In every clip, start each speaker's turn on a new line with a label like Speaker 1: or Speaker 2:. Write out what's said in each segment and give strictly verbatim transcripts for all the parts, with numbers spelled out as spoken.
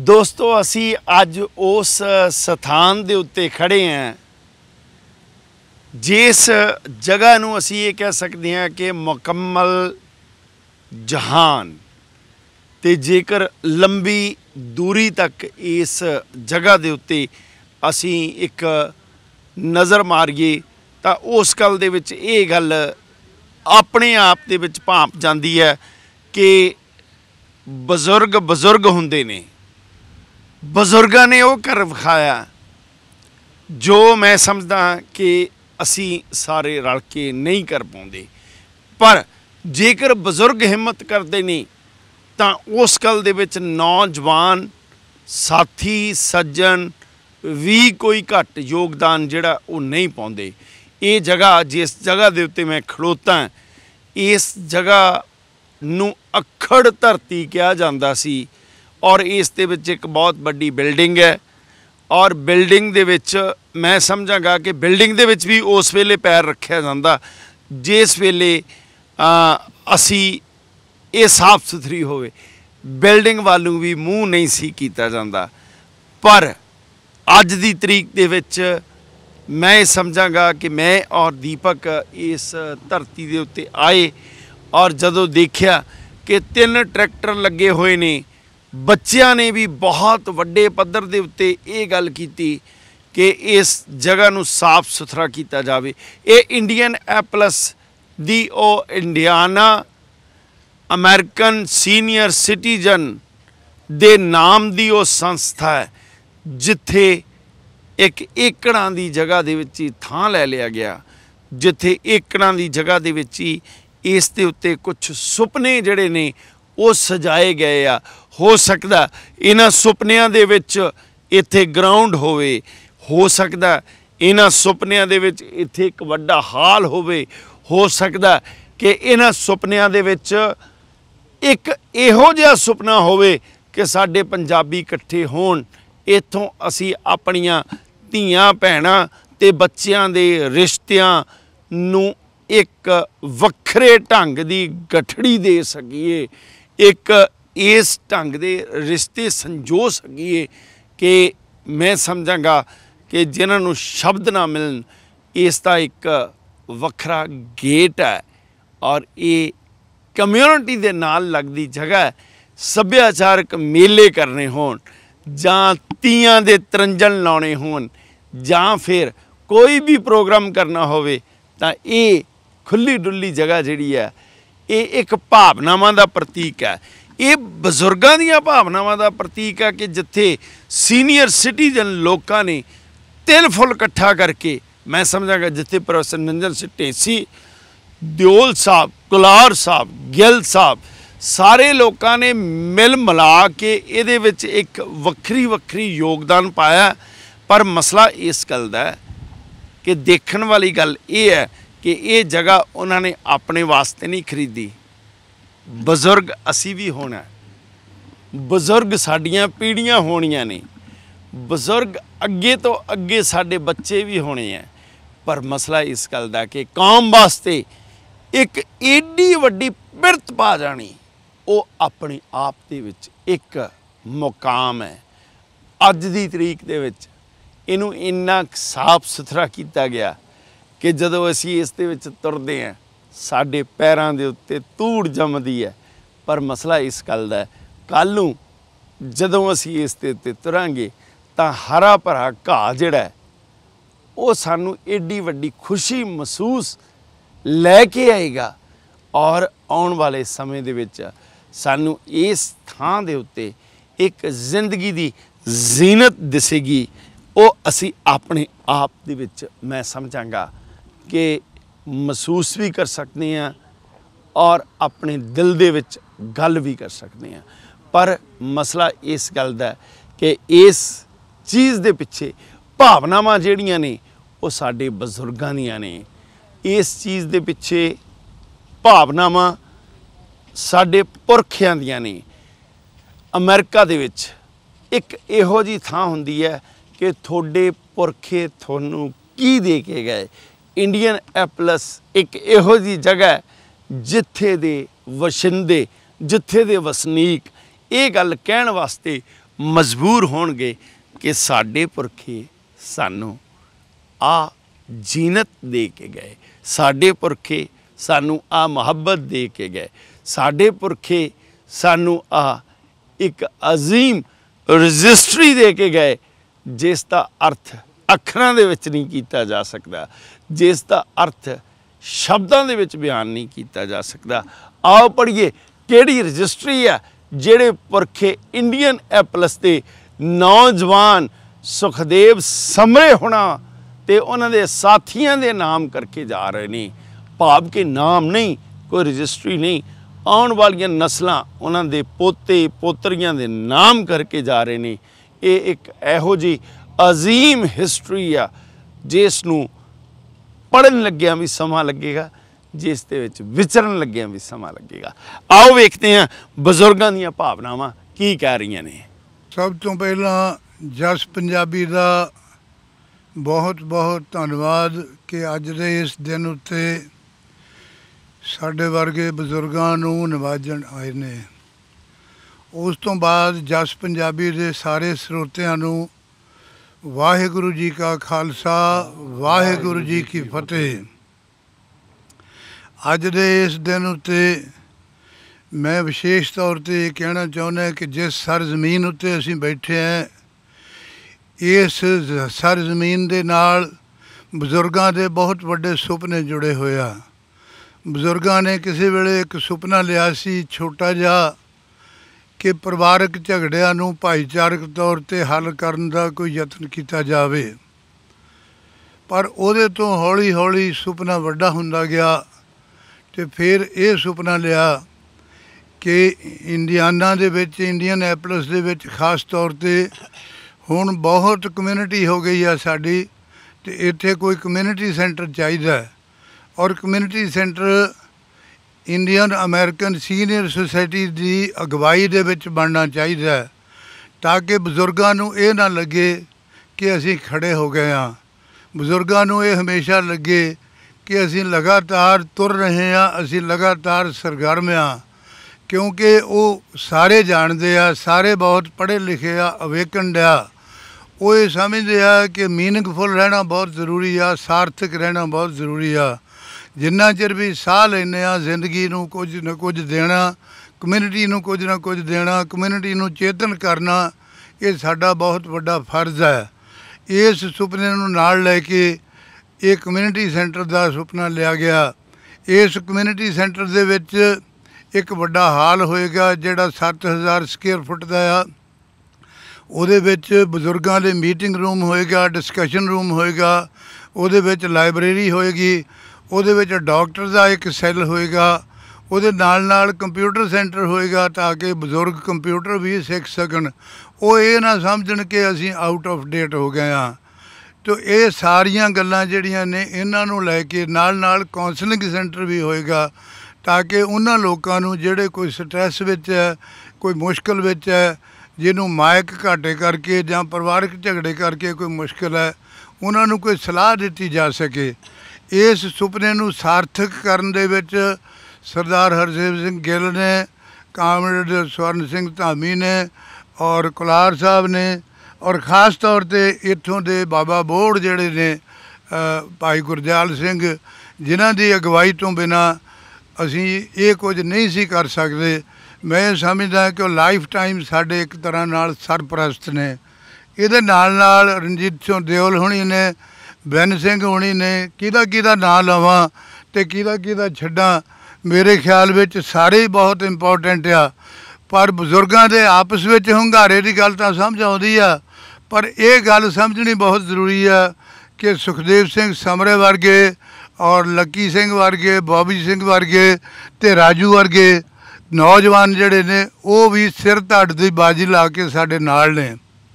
Speaker 1: दोस्तों असी अज उस स्थान दे उत्ते खड़े हैं जिस जगह नूं असी ये कह सकते हैं कि मुकम्मल जहान ते जेकर लंबी दूरी तक इस जगह दे उत्ते असी एक नज़र मारिए तो उस गल दे विच ये गल अपने आप दे विच भांप जाती है कि बजुर्ग बजुर्ग हुंदे ने। बजुर्गों ने वो कर विखाया जो मैं समझदा कि असी सारे रल के नहीं कर पाते, पर जेकर बजुर्ग हिम्मत करते नहीं तो उस गल दे विच नौजवान साथी सज्जन भी कोई घट योगदान जिहड़ा वो नहीं पाते। ये जगह जिस जगह दे उत्ते मैं खड़ोता इस जगह नूं अखड़ धरती कहा जाता सी और इस दे विच एक बहुत बड़ी बिल्डिंग है और बिल्डिंग दे विच मैं समझांगा कि बिल्डिंग दे विच भी उस वेले पैर रखा जाता जिस वेले असी ये साफ सुथरी होवे, बिल्डिंग वालों भी मूँह नहीं सी कीता जाता। पर अज दी तरीक दे विच मैं समझांगा कि मैं और दीपक इस धरती दे उत्ते आए और जदों देखिया कि तीन ट्रैक्टर लगे हुए ने, बच्चों ने भी बहुत वड्डे पद्धर दे उत्ते ये गल कीती कि इस जगह नूं साफ सुथरा किया जाए। ये इंडियन एप्लस दी ओ इंडियाना अमेरिकन सीनियर सिटीजन दे नाम दी ओ संस्था है जिथे एक एकड़ां दी जगह दे विच ही थां लै लिया गया, जिथे एकड़ां दी जगह दे विच ही इस दे उत्ते कुछ सुपने जिहड़े ने वो सजाए गए आ। हो सकता इन्हां सुपनियां दे विच इत्थे ग्राउंड होवे, हो सकता इन्हां सुपनियां दे विच इत्थे एक वड्डा हाल होवे, हो सकता कि इन्हां सुपनियां दे विच एक इहो जिहा सुपना होवे कि साडे पंजाबी इकट्ठे होण, इत्थों असी अपणियां धीआं भैणां ते बच्चियां दे रिश्तियां नूं एक वखरे ढंग दी गठड़ी दे सकीए, एक इस ढंग दे रिश्ते संजो सकीए कि मैं समझांगा कि जिन्हां नूं शब्द ना मिलन इसका एक वखरा गेट है और ये कम्यूनिटी दे नाल लगदी जगह है। सभ्याचारक मेले करने होण जां तीआं दे तरंजन लाने होण जां फिर कोई भी प्रोग्राम करना होवे तां ये खुली डुली जगह जिहड़ी है ये एक भावनावां दा प्रतीक है। ये बजुर्गों दीआं भावनावां दा प्रतीक है कि जिथे सीनियर सिटीजन लोगों ने तिल फुल इकट्ठा करके मैं समझांगा जिथे प्रोफैसर नंजन सिंह ढेसी, दिओल साहब, कुलार साहब, गिल साहब सारे लोगों ने मिल मिला के इहदे विच एक वक्री वक्री योगदान पाया। पर मसला इस गल दा है कि देखण वाली गल ये है कि ये जगह उन्होंने अपने वास्ते नहीं खरीदी। बजुर्ग असी भी होना, बजुर्ग साडियां पीढ़ियां होनियां ने, बजुर्ग अगे तो अगे साडे बच्चे भी होने हैं। पर मसला इस गल दा कि कौम वास्ते एक एडी वड्डी पिरत पा जानी वो अपने आप दे विच एक मुकाम है। अज दी तरीक दे विच इनू इन्ना साफ सुथरा किया गया कि जदों असी इस दे विच तुरदे हैं साडे पैरां दे उत्ते धूड़ जमदी है। पर मसला इस गल दा कल नूं जदों असी इस दे उत्ते तुरांगे तां हरा भरा घाह जिहड़ा है वो सानू एडी वड्डी खुशी महसूस लैके आएगा और आउण वाले समय दे विच सानू इस थां दे उत्ते एक जिंदगी दी जीनत दिसेगी। वो असी अपने आप दे विच मैं समझांगा कि महसूस भी कर सकते हैं और अपने दिल दे विच गल भी कर सकते हैं। पर मसला इस गल दा कि इस चीज़ दे पिछे भावनावां जिहड़ियां ने वो साडे बजुर्गां दीआं ने, इस चीज़ दे पिछे भावनावां साडे पुरखियां दीआं ने। अमेरिका दे विच एक इहो जी थां हुंदी है कि थोड़े पुरखे थोनू की दे के गए। इंडियन एप्लस एक इहो जी जगह जिथे दे वशिंदे जिथे दे वसनीक ये गल कहण वास्ते ਮਜਬੂਰ ਹੋਣਗੇ ਕਿ ਸਾਡੇ ਪੁਰਖੇ ਸਾਨੂੰ ਆ ਜੀਨਤ ਦੇ ਕੇ ਗਏ, ਸਾਡੇ ਪੁਰਖੇ ਸਾਨੂੰ ਆ ਮੁਹੱਬਤ ਦੇ ਕੇ ਗਏ, ਸਾਡੇ ਪੁਰਖੇ ਸਾਨੂੰ ਆ ਇੱਕ ਅਜ਼ੀਮ ਰਜਿਸਟਰੀ ਦੇ ਕੇ ਗਏ ਜਿਸ ਦਾ ਅਰਥ ਅੱਖਰਾਂ ਦੇ ਵਿੱਚ ਨਹੀਂ ਕੀਤਾ ਜਾ ਸਕਦਾ, ਜਿਸ ਦਾ ਅਰਥ ਸ਼ਬਦਾਂ ਦੇ ਵਿੱਚ ਬਿਆਨ ਨਹੀਂ ਕੀਤਾ ਜਾ ਸਕਦਾ। ਆਓ ਪੜ੍ਹੀਏ ਕਿਹੜੀ ਰਜਿਸਟਰੀ ਆ ਜਿਹੜੇ ਪੁਰਖੇ ਇੰਡੀਅਨ ਐਪਲਸ ਦੇ ਨੌਜਵਾਨ ਸੁਖਦੇਵ ਸਮਰੇ ਹੋਣਾ ਤੇ ਉਹਨਾਂ ਦੇ ਸਾਥੀਆਂ ਦੇ ਨਾਮ ਕਰਕੇ ਜਾ ਰਹੇ ਨੇ। ਭਾਵ ਕਿ ਨਾਮ ਨਹੀਂ, ਕੋਈ ਰਜਿਸਟਰੀ ਨਹੀਂ, ਆਉਣ ਵਾਲੀਆਂ ਨਸਲਾਂ ਉਹਨਾਂ ਦੇ ਪੋਤੇ ਪੋਤਰੀਆਂ ਦੇ ਨਾਮ ਕਰਕੇ ਜਾ ਰਹੇ ਨੇ। ਇਹ ਇੱਕ ਇਹੋ ਜਿਹੀ ਅਜ਼ੀਮ ਹਿਸਟਰੀ ਆ ਜਿਸ ਨੂੰ ਪੜ੍ਹਨ ਲੱਗਿਆਂ ਵੀ ਸਮਾਂ ਲੱਗੇਗਾ, ਜਿਸ ਦੇ ਵਿੱਚ ਵਿਚਰਨ ਲੱਗਿਆਂ ਵੀ ਸਮਾਂ ਲੱਗੇਗਾ। ਆਓ ਵੇਖਦੇ ਹਾਂ ਬਜ਼ੁਰਗਾਂ ਦੀਆਂ ਭਾਵਨਾਵਾਂ ਕੀ ਕਹਿ ਰਹੀਆਂ ਨੇ।
Speaker 2: ਸਭ ਤੋਂ ਪਹਿਲਾਂ ਜਸ ਪੰਜਾਬੀ ਦਾ ਬਹੁਤ ਬਹੁਤ ਧੰਨਵਾਦ ਕਿ ਅੱਜ ਦੇ ਇਸ ਦਿਨ ਉੱਤੇ ਸਾਡੇ ਵਰਗੇ ਬਜ਼ੁਰਗਾਂ ਨੂੰ ਨਿਵਾਜਣ ਆਏ ਨੇ। ਉਸ ਤੋਂ ਬਾਅਦ ਜਸ ਪੰਜਾਬੀ ਦੇ ਸਾਰੇ ਸਰੋਤਿਆਂ ਨੂੰ ਵਾਹਿਗੁਰੂ ਜੀ ਕਾ ਖਾਲਸਾ ਵਾਹਿਗੁਰੂ ਜੀ ਕੀ ਫਤਿਹ। ਅੱਜ ਦੇ ਇਸ ਦਿਨ ਉੱਤੇ ਮੈਂ ਵਿਸ਼ੇਸ਼ ਤੌਰ 'ਤੇ ਇਹ ਕਹਿਣਾ ਚਾਹੁੰਦਾ ਕਿ ਜਿਸ ਸਰ ਜ਼ਮੀਨ ਉੱਤੇ ਅਸੀਂ ਬੈਠੇ ਹਾਂ, ਇਸ ਸਰ ਜ਼ਮੀਨ ਦੇ ਨਾਲ ਬਜ਼ੁਰਗਾਂ ਦੇ ਬਹੁਤ ਵੱਡੇ ਸੁਪਨੇ ਜੁੜੇ ਹੋਏ ਆ। ਬਜ਼ੁਰਗਾਂ ਨੇ ਕਿਸੇ ਵੇਲੇ ਇੱਕ ਸੁਪਨਾ ਲਿਆ ਸੀ ਛੋਟਾ ਜਿਹਾ ਕਿ ਪਰਿਵਾਰਕ ਝਗੜਿਆਂ ਨੂੰ ਭਾਈਚਾਰਕ ਤੌਰ 'ਤੇ ਹੱਲ ਕਰਨ ਦਾ ਕੋਈ ਯਤਨ ਕੀਤਾ ਜਾਵੇ, ਪਰ ਉਹਦੇ ਤੋਂ ਹੌਲੀ ਹੌਲੀ ਸੁਪਨਾ ਵੱਡਾ ਹੁੰਦਾ ਗਿਆ ਅਤੇ ਫਿਰ ਇਹ ਸੁਪਨਾ ਲਿਆ ਕਿ ਇੰਡੀਆਨਾ ਦੇ ਵਿੱਚ, ਇੰਡੀਅਨ ਐਪਲਸ ਦੇ ਵਿੱਚ ਖਾਸ ਤੌਰ 'ਤੇ ਹੁਣ ਬਹੁਤ ਕਮਿਊਨਿਟੀ ਹੋ ਗਈ ਆ ਸਾਡੀ, ਅਤੇ ਇੱਥੇ ਕੋਈ ਕਮਿਊਨਿਟੀ ਸੈਂਟਰ ਚਾਹੀਦਾ ਔਰ community centre Indian American senior society ਦੀ ਅਗਵਾਈ ਦੇ ਵਿੱਚ ਬਣਨਾ ਚਾਹੀਦਾ ਤਾਂ ਕਿ ਬਜ਼ੁਰਗਾਂ ਨੂੰ ਇਹ ਨਾ ਲੱਗੇ ਕਿ ਅਸੀਂ ਖੜ੍ਹੇ ਹੋ ਗਏ ਹਾਂ। ਬਜ਼ੁਰਗਾਂ ਨੂੰ ਇਹ ਹਮੇਸ਼ਾ ਲੱਗੇ ਕਿ ਅਸੀਂ ਲਗਾਤਾਰ ਤੁਰ ਰਹੇ ਹਾਂ, ਅਸੀਂ ਲਗਾਤਾਰ ਸਰਗਰਮ ਹਾਂ, ਕਿਉਂਕਿ ਉਹ ਸਾਰੇ ਜਾਣਦੇ ਆ, ਸਾਰੇ ਬਹੁਤ ਪੜ੍ਹੇ ਲਿਖੇ ਆ, ਅਵੇਕਨਡ ਆ। ਉਹ ਇਹ ਸਮਝਦੇ ਆ ਕਿ ਮੀਨਿੰਗਫੁਲ ਰਹਿਣਾ ਬਹੁਤ ਜ਼ਰੂਰੀ ਆ, ਸਾਰਥਕ ਰਹਿਣਾ ਬਹੁਤ ਜ਼ਰੂਰੀ ਆ। ਜਿੰਨਾ ਚਿਰ ਵੀ ਸਾਹ ਲੈਂਦੇ ਹਾਂ, ਜ਼ਿੰਦਗੀ ਨੂੰ ਕੁਝ ਨਾ ਕੁਝ ਦੇਣਾ, ਕਮਿਊਨਿਟੀ ਨੂੰ ਕੁਝ ਨਾ ਕੁਝ ਦੇਣਾ, ਕਮਿਊਨਿਟੀ ਨੂੰ ਚੇਤਨ ਕਰਨਾ, ਇਹ ਸਾਡਾ ਬਹੁਤ ਵੱਡਾ ਫਰਜ਼ ਹੈ। ਇਸ ਸੁਪਨੇ ਨੂੰ ਨਾਲ ਲੈ ਕੇ ਇਹ ਕਮਿਊਨਿਟੀ ਸੈਂਟਰ ਦਾ ਸੁਪਨਾ ਲਿਆ ਗਿਆ। ਇਸ ਕਮਿਊਨਿਟੀ ਸੈਂਟਰ ਦੇ ਵਿੱਚ ਇੱਕ ਵੱਡਾ ਹਾਲ ਹੋਏਗਾ ਜਿਹੜਾ ਸੱਤ ਹਜ਼ਾਰ ਸਕੁਏਅਰ ਫੁੱਟ ਦਾ ਆ। ਉਹਦੇ ਵਿੱਚ ਬਜ਼ੁਰਗਾਂ ਦੇ ਮੀਟਿੰਗ ਰੂਮ ਹੋਏਗਾ, ਡਿਸਕਸ਼ਨ ਰੂਮ ਹੋਏਗਾ, ਉਹਦੇ ਵਿੱਚ ਲਾਇਬ੍ਰੇਰੀ ਹੋਏਗੀ, ਉਹਦੇ ਵਿੱਚ ਡਾਕਟਰ ਦਾ ਇੱਕ ਸੈੱਲ ਹੋਏਗਾ, ਉਹਦੇ ਨਾਲ ਨਾਲ ਕੰਪਿਊਟਰ ਸੈਂਟਰ ਹੋਏਗਾ ਤਾਂ ਕਿ ਬਜ਼ੁਰਗ ਕੰਪਿਊਟਰ ਵੀ ਸਿੱਖ ਸਕਣ। ਉਹ ਇਹ ਨਾ ਸਮਝਣ ਕਿ ਅਸੀਂ ਆਊਟ ਆਫ ਡੇਟ ਹੋ ਗਏ ਹਾਂ। ਤੋ ਇਹ ਸਾਰੀਆਂ ਗੱਲਾਂ ਜਿਹੜੀਆਂ ਨੇ ਇਹਨਾਂ ਨੂੰ ਲੈ ਕੇ ਨਾਲ ਨਾਲ ਕਾਉਂਸਲਿੰਗ ਸੈਂਟਰ ਵੀ ਹੋਏਗਾ ਤਾਂ ਕਿ ਉਹਨਾਂ ਲੋਕਾਂ ਨੂੰ ਜਿਹੜੇ ਕੋਈ ਸਟ੍ਰੈਸ ਵਿੱਚ ਹੈ, ਕੋਈ ਮੁਸ਼ਕਿਲ ਵਿੱਚ ਹੈ, ਜਿਹਨੂੰ ਮਾਇਕ ਘਾਟੇ ਕਰਕੇ ਜਾਂ ਪਰਿਵਾਰਕ ਝਗੜੇ ਕਰਕੇ ਕੋਈ ਮੁਸ਼ਕਿਲ ਹੈ, ਉਹਨਾਂ ਨੂੰ ਕੋਈ ਸਲਾਹ ਦਿੱਤੀ ਜਾ ਸਕੇ। ਇਸ ਸੁਪਨੇ ਨੂੰ ਸਾਰਥਕ ਕਰਨ ਦੇ ਵਿੱਚ ਸਰਦਾਰ ਹਰਦੇਵ ਸਿੰਘ ਗਿੱਲ ਨੇ, ਕਾਮਰੇਡ ਸਵਰਨ ਸਿੰਘ ਧਾਮੀ ਨੇ ਔਰ ਕੁਲਾਰ ਸਾਹਿਬ ਨੇ ਔਰ ਖ਼ਾਸ ਤੌਰ 'ਤੇ ਇੱਥੋਂ ਦੇ ਬਾਬਾ ਬੋੜ ਜਿਹੜੇ ਨੇ ਭਾਈ ਗੁਰਦਿਆਲ ਸਿੰਘ, ਜਿਨ੍ਹਾਂ ਦੀ ਅਗਵਾਈ ਤੋਂ ਬਿਨਾਂ ਅਸੀਂ ਇਹ ਕੁਝ ਨਹੀਂ ਸੀ ਕਰ ਸਕਦੇ। ਮੈਂ ਸਮਝਦਾ ਕਿ ਉਹ ਲਾਈਫ ਟਾਈਮ ਸਾਡੇ ਇੱਕ ਤਰ੍ਹਾਂ ਨਾਲ ਸਰਪ੍ਰਸਤ ਨੇ। ਇਹਦੇ ਨਾਲ ਨਾਲ ਰਣਜੀਤ ਸਿੰਘ ਦਿਓਲ ਹੋਣੀ ਨੇ, ਬੈਨ ਸਿੰਘ ਹੋਣੀ ਨੇ, ਕਿਹਦਾ ਕਿਹਦਾ ਨਾਂ ਲਵਾਂ ਅਤੇ ਕਿਹਦਾ ਕਿਹਦਾ ਛੱਡਾਂ, ਮੇਰੇ ਖਿਆਲ ਵਿੱਚ ਸਾਰੇ ਹੀ ਬਹੁਤ ਇੰਪੋਰਟੈਂਟ ਆ। ਪਰ ਬਜ਼ੁਰਗਾਂ ਦੇ ਆਪਸ ਵਿੱਚ ਹੁੰਗਾਰੇ ਦੀ ਗੱਲ ਤਾਂ ਸਮਝ ਆਉਂਦੀ ਆ, ਪਰ ਇਹ ਗੱਲ ਸਮਝਣੀ ਬਹੁਤ ਜ਼ਰੂਰੀ ਆ ਕਿ ਸੁਖਦੇਵ ਸਿੰਘ ਸਮਰੇ ਵਰਗੇ ਔਰ ਲੱਕੀ ਸਿੰਘ ਵਰਗੇ, ਬੋਬੀ ਸਿੰਘ ਵਰਗੇ ਅਤੇ ਰਾਜੂ ਵਰਗੇ ਨੌਜਵਾਨ ਜਿਹੜੇ ਨੇ ਉਹ ਵੀ ਸਿਰ ਧੜ ਦੀ ਬਾਜੀ ਲਾ ਕੇ ਸਾਡੇ ਨਾਲ ਨੇ।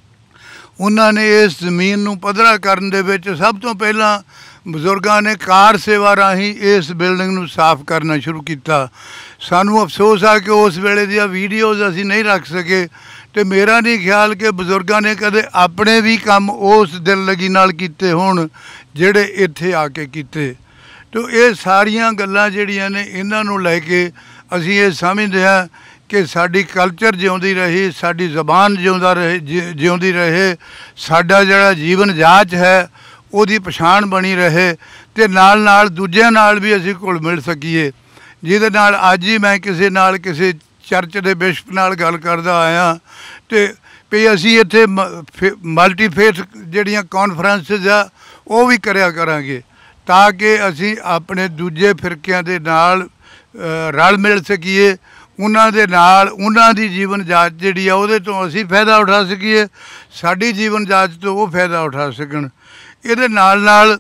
Speaker 2: ਉਹਨਾਂ ਨੇ ਇਸ ਜ਼ਮੀਨ ਨੂੰ ਪੱਧਰਾ ਕਰਨ ਦੇ ਵਿੱਚ ਸਭ ਤੋਂ ਪਹਿਲਾਂ ਬਜ਼ੁਰਗਾਂ ਨੇ ਕਾਰ ਸੇਵਾ ਰਾਹੀਂ ਇਸ ਬਿਲਡਿੰਗ ਨੂੰ ਸਾਫ਼ ਕਰਨਾ ਸ਼ੁਰੂ ਕੀਤਾ। ਸਾਨੂੰ ਅਫਸੋਸ ਆ ਕਿ ਉਸ ਵੇਲੇ ਦੀਆਂ ਵੀਡੀਓਜ਼ ਅਸੀਂ ਨਹੀਂ ਰੱਖ ਸਕੇ ਅਤੇ ਮੇਰਾ ਨਹੀਂ ਖਿਆਲ ਕਿ ਬਜ਼ੁਰਗਾਂ ਨੇ ਕਦੇ ਆਪਣੇ ਵੀ ਕੰਮ ਉਸ ਦਿਲ ਲਗੀ ਨਾਲ ਕੀਤੇ ਹੋਣ ਜਿਹੜੇ ਇੱਥੇ ਆ ਕੇ ਕੀਤੇ। ਅਤੇ ਇਹ ਸਾਰੀਆਂ ਗੱਲਾਂ ਜਿਹੜੀਆਂ ਨੇ ਇਹਨਾਂ ਨੂੰ ਲੈ ਕੇ ਅਸੀਂ ਇਹ ਸਮਝਦੇ ਹਾਂ कि साडी कल्चर जिउंदी रही, साडी जबान जिउंदा रहे जिउंदी रहे, साडा जिहड़ा जीवन जाच है ਉਹਦੀ ਪਛਾਣ ਬਣੀ ਰਹੇ ਤੇ ਨਾਲ ਨਾਲ ਦੂਜਿਆਂ ਨਾਲ ਵੀ ਅਸੀਂ ਘੁਲ ਮਿਲ ਸਕੀਏ। ਜਿਹਦੇ ਨਾਲ ਅੱਜ ਹੀ ਮੈਂ ਕਿਸੇ ਨਾਲ ਕਿਸੇ ਚਰਚ ਦੇ ਬਿਸ਼ਪ ਨਾਲ ਗੱਲ ਕਰਦਾ ਆਇਆ ਤੇ ਵੀ ਅਸੀਂ ਇੱਥੇ ਮਲਟੀ ਫੇਥ ਜਿਹੜੀਆਂ ਕਾਨਫਰੰਸਿਸ ਆ ਉਹ ਵੀ ਕਰਿਆ ਕਰਾਂਗੇ ਤਾਂ ਕਿ ਅਸੀਂ ਆਪਣੇ ਦੂਜੇ ਫਿਰਕਿਆਂ ਦੇ ਨਾਲ ਰਲ ਮਿਲ ਸਕੀਏ, ਉਹਨਾਂ ਦੇ ਨਾਲ ਉਹਨਾਂ ਦੀ ਜੀਵਨ ਜਾਚ ਜਿਹੜੀ ਆ ਉਹਦੇ ਤੋਂ ਅਸੀਂ ਫਾਇਦਾ ਉਠਾ ਸਕੀਏ, ਸਾਡੀ ਜੀਵਨ ਜਾਚ ਤੋਂ ਉਹ ਫਾਇਦਾ ਉਠਾ ਸਕਣ। ਇਹਦੇ ਨਾਲ ਨਾਲ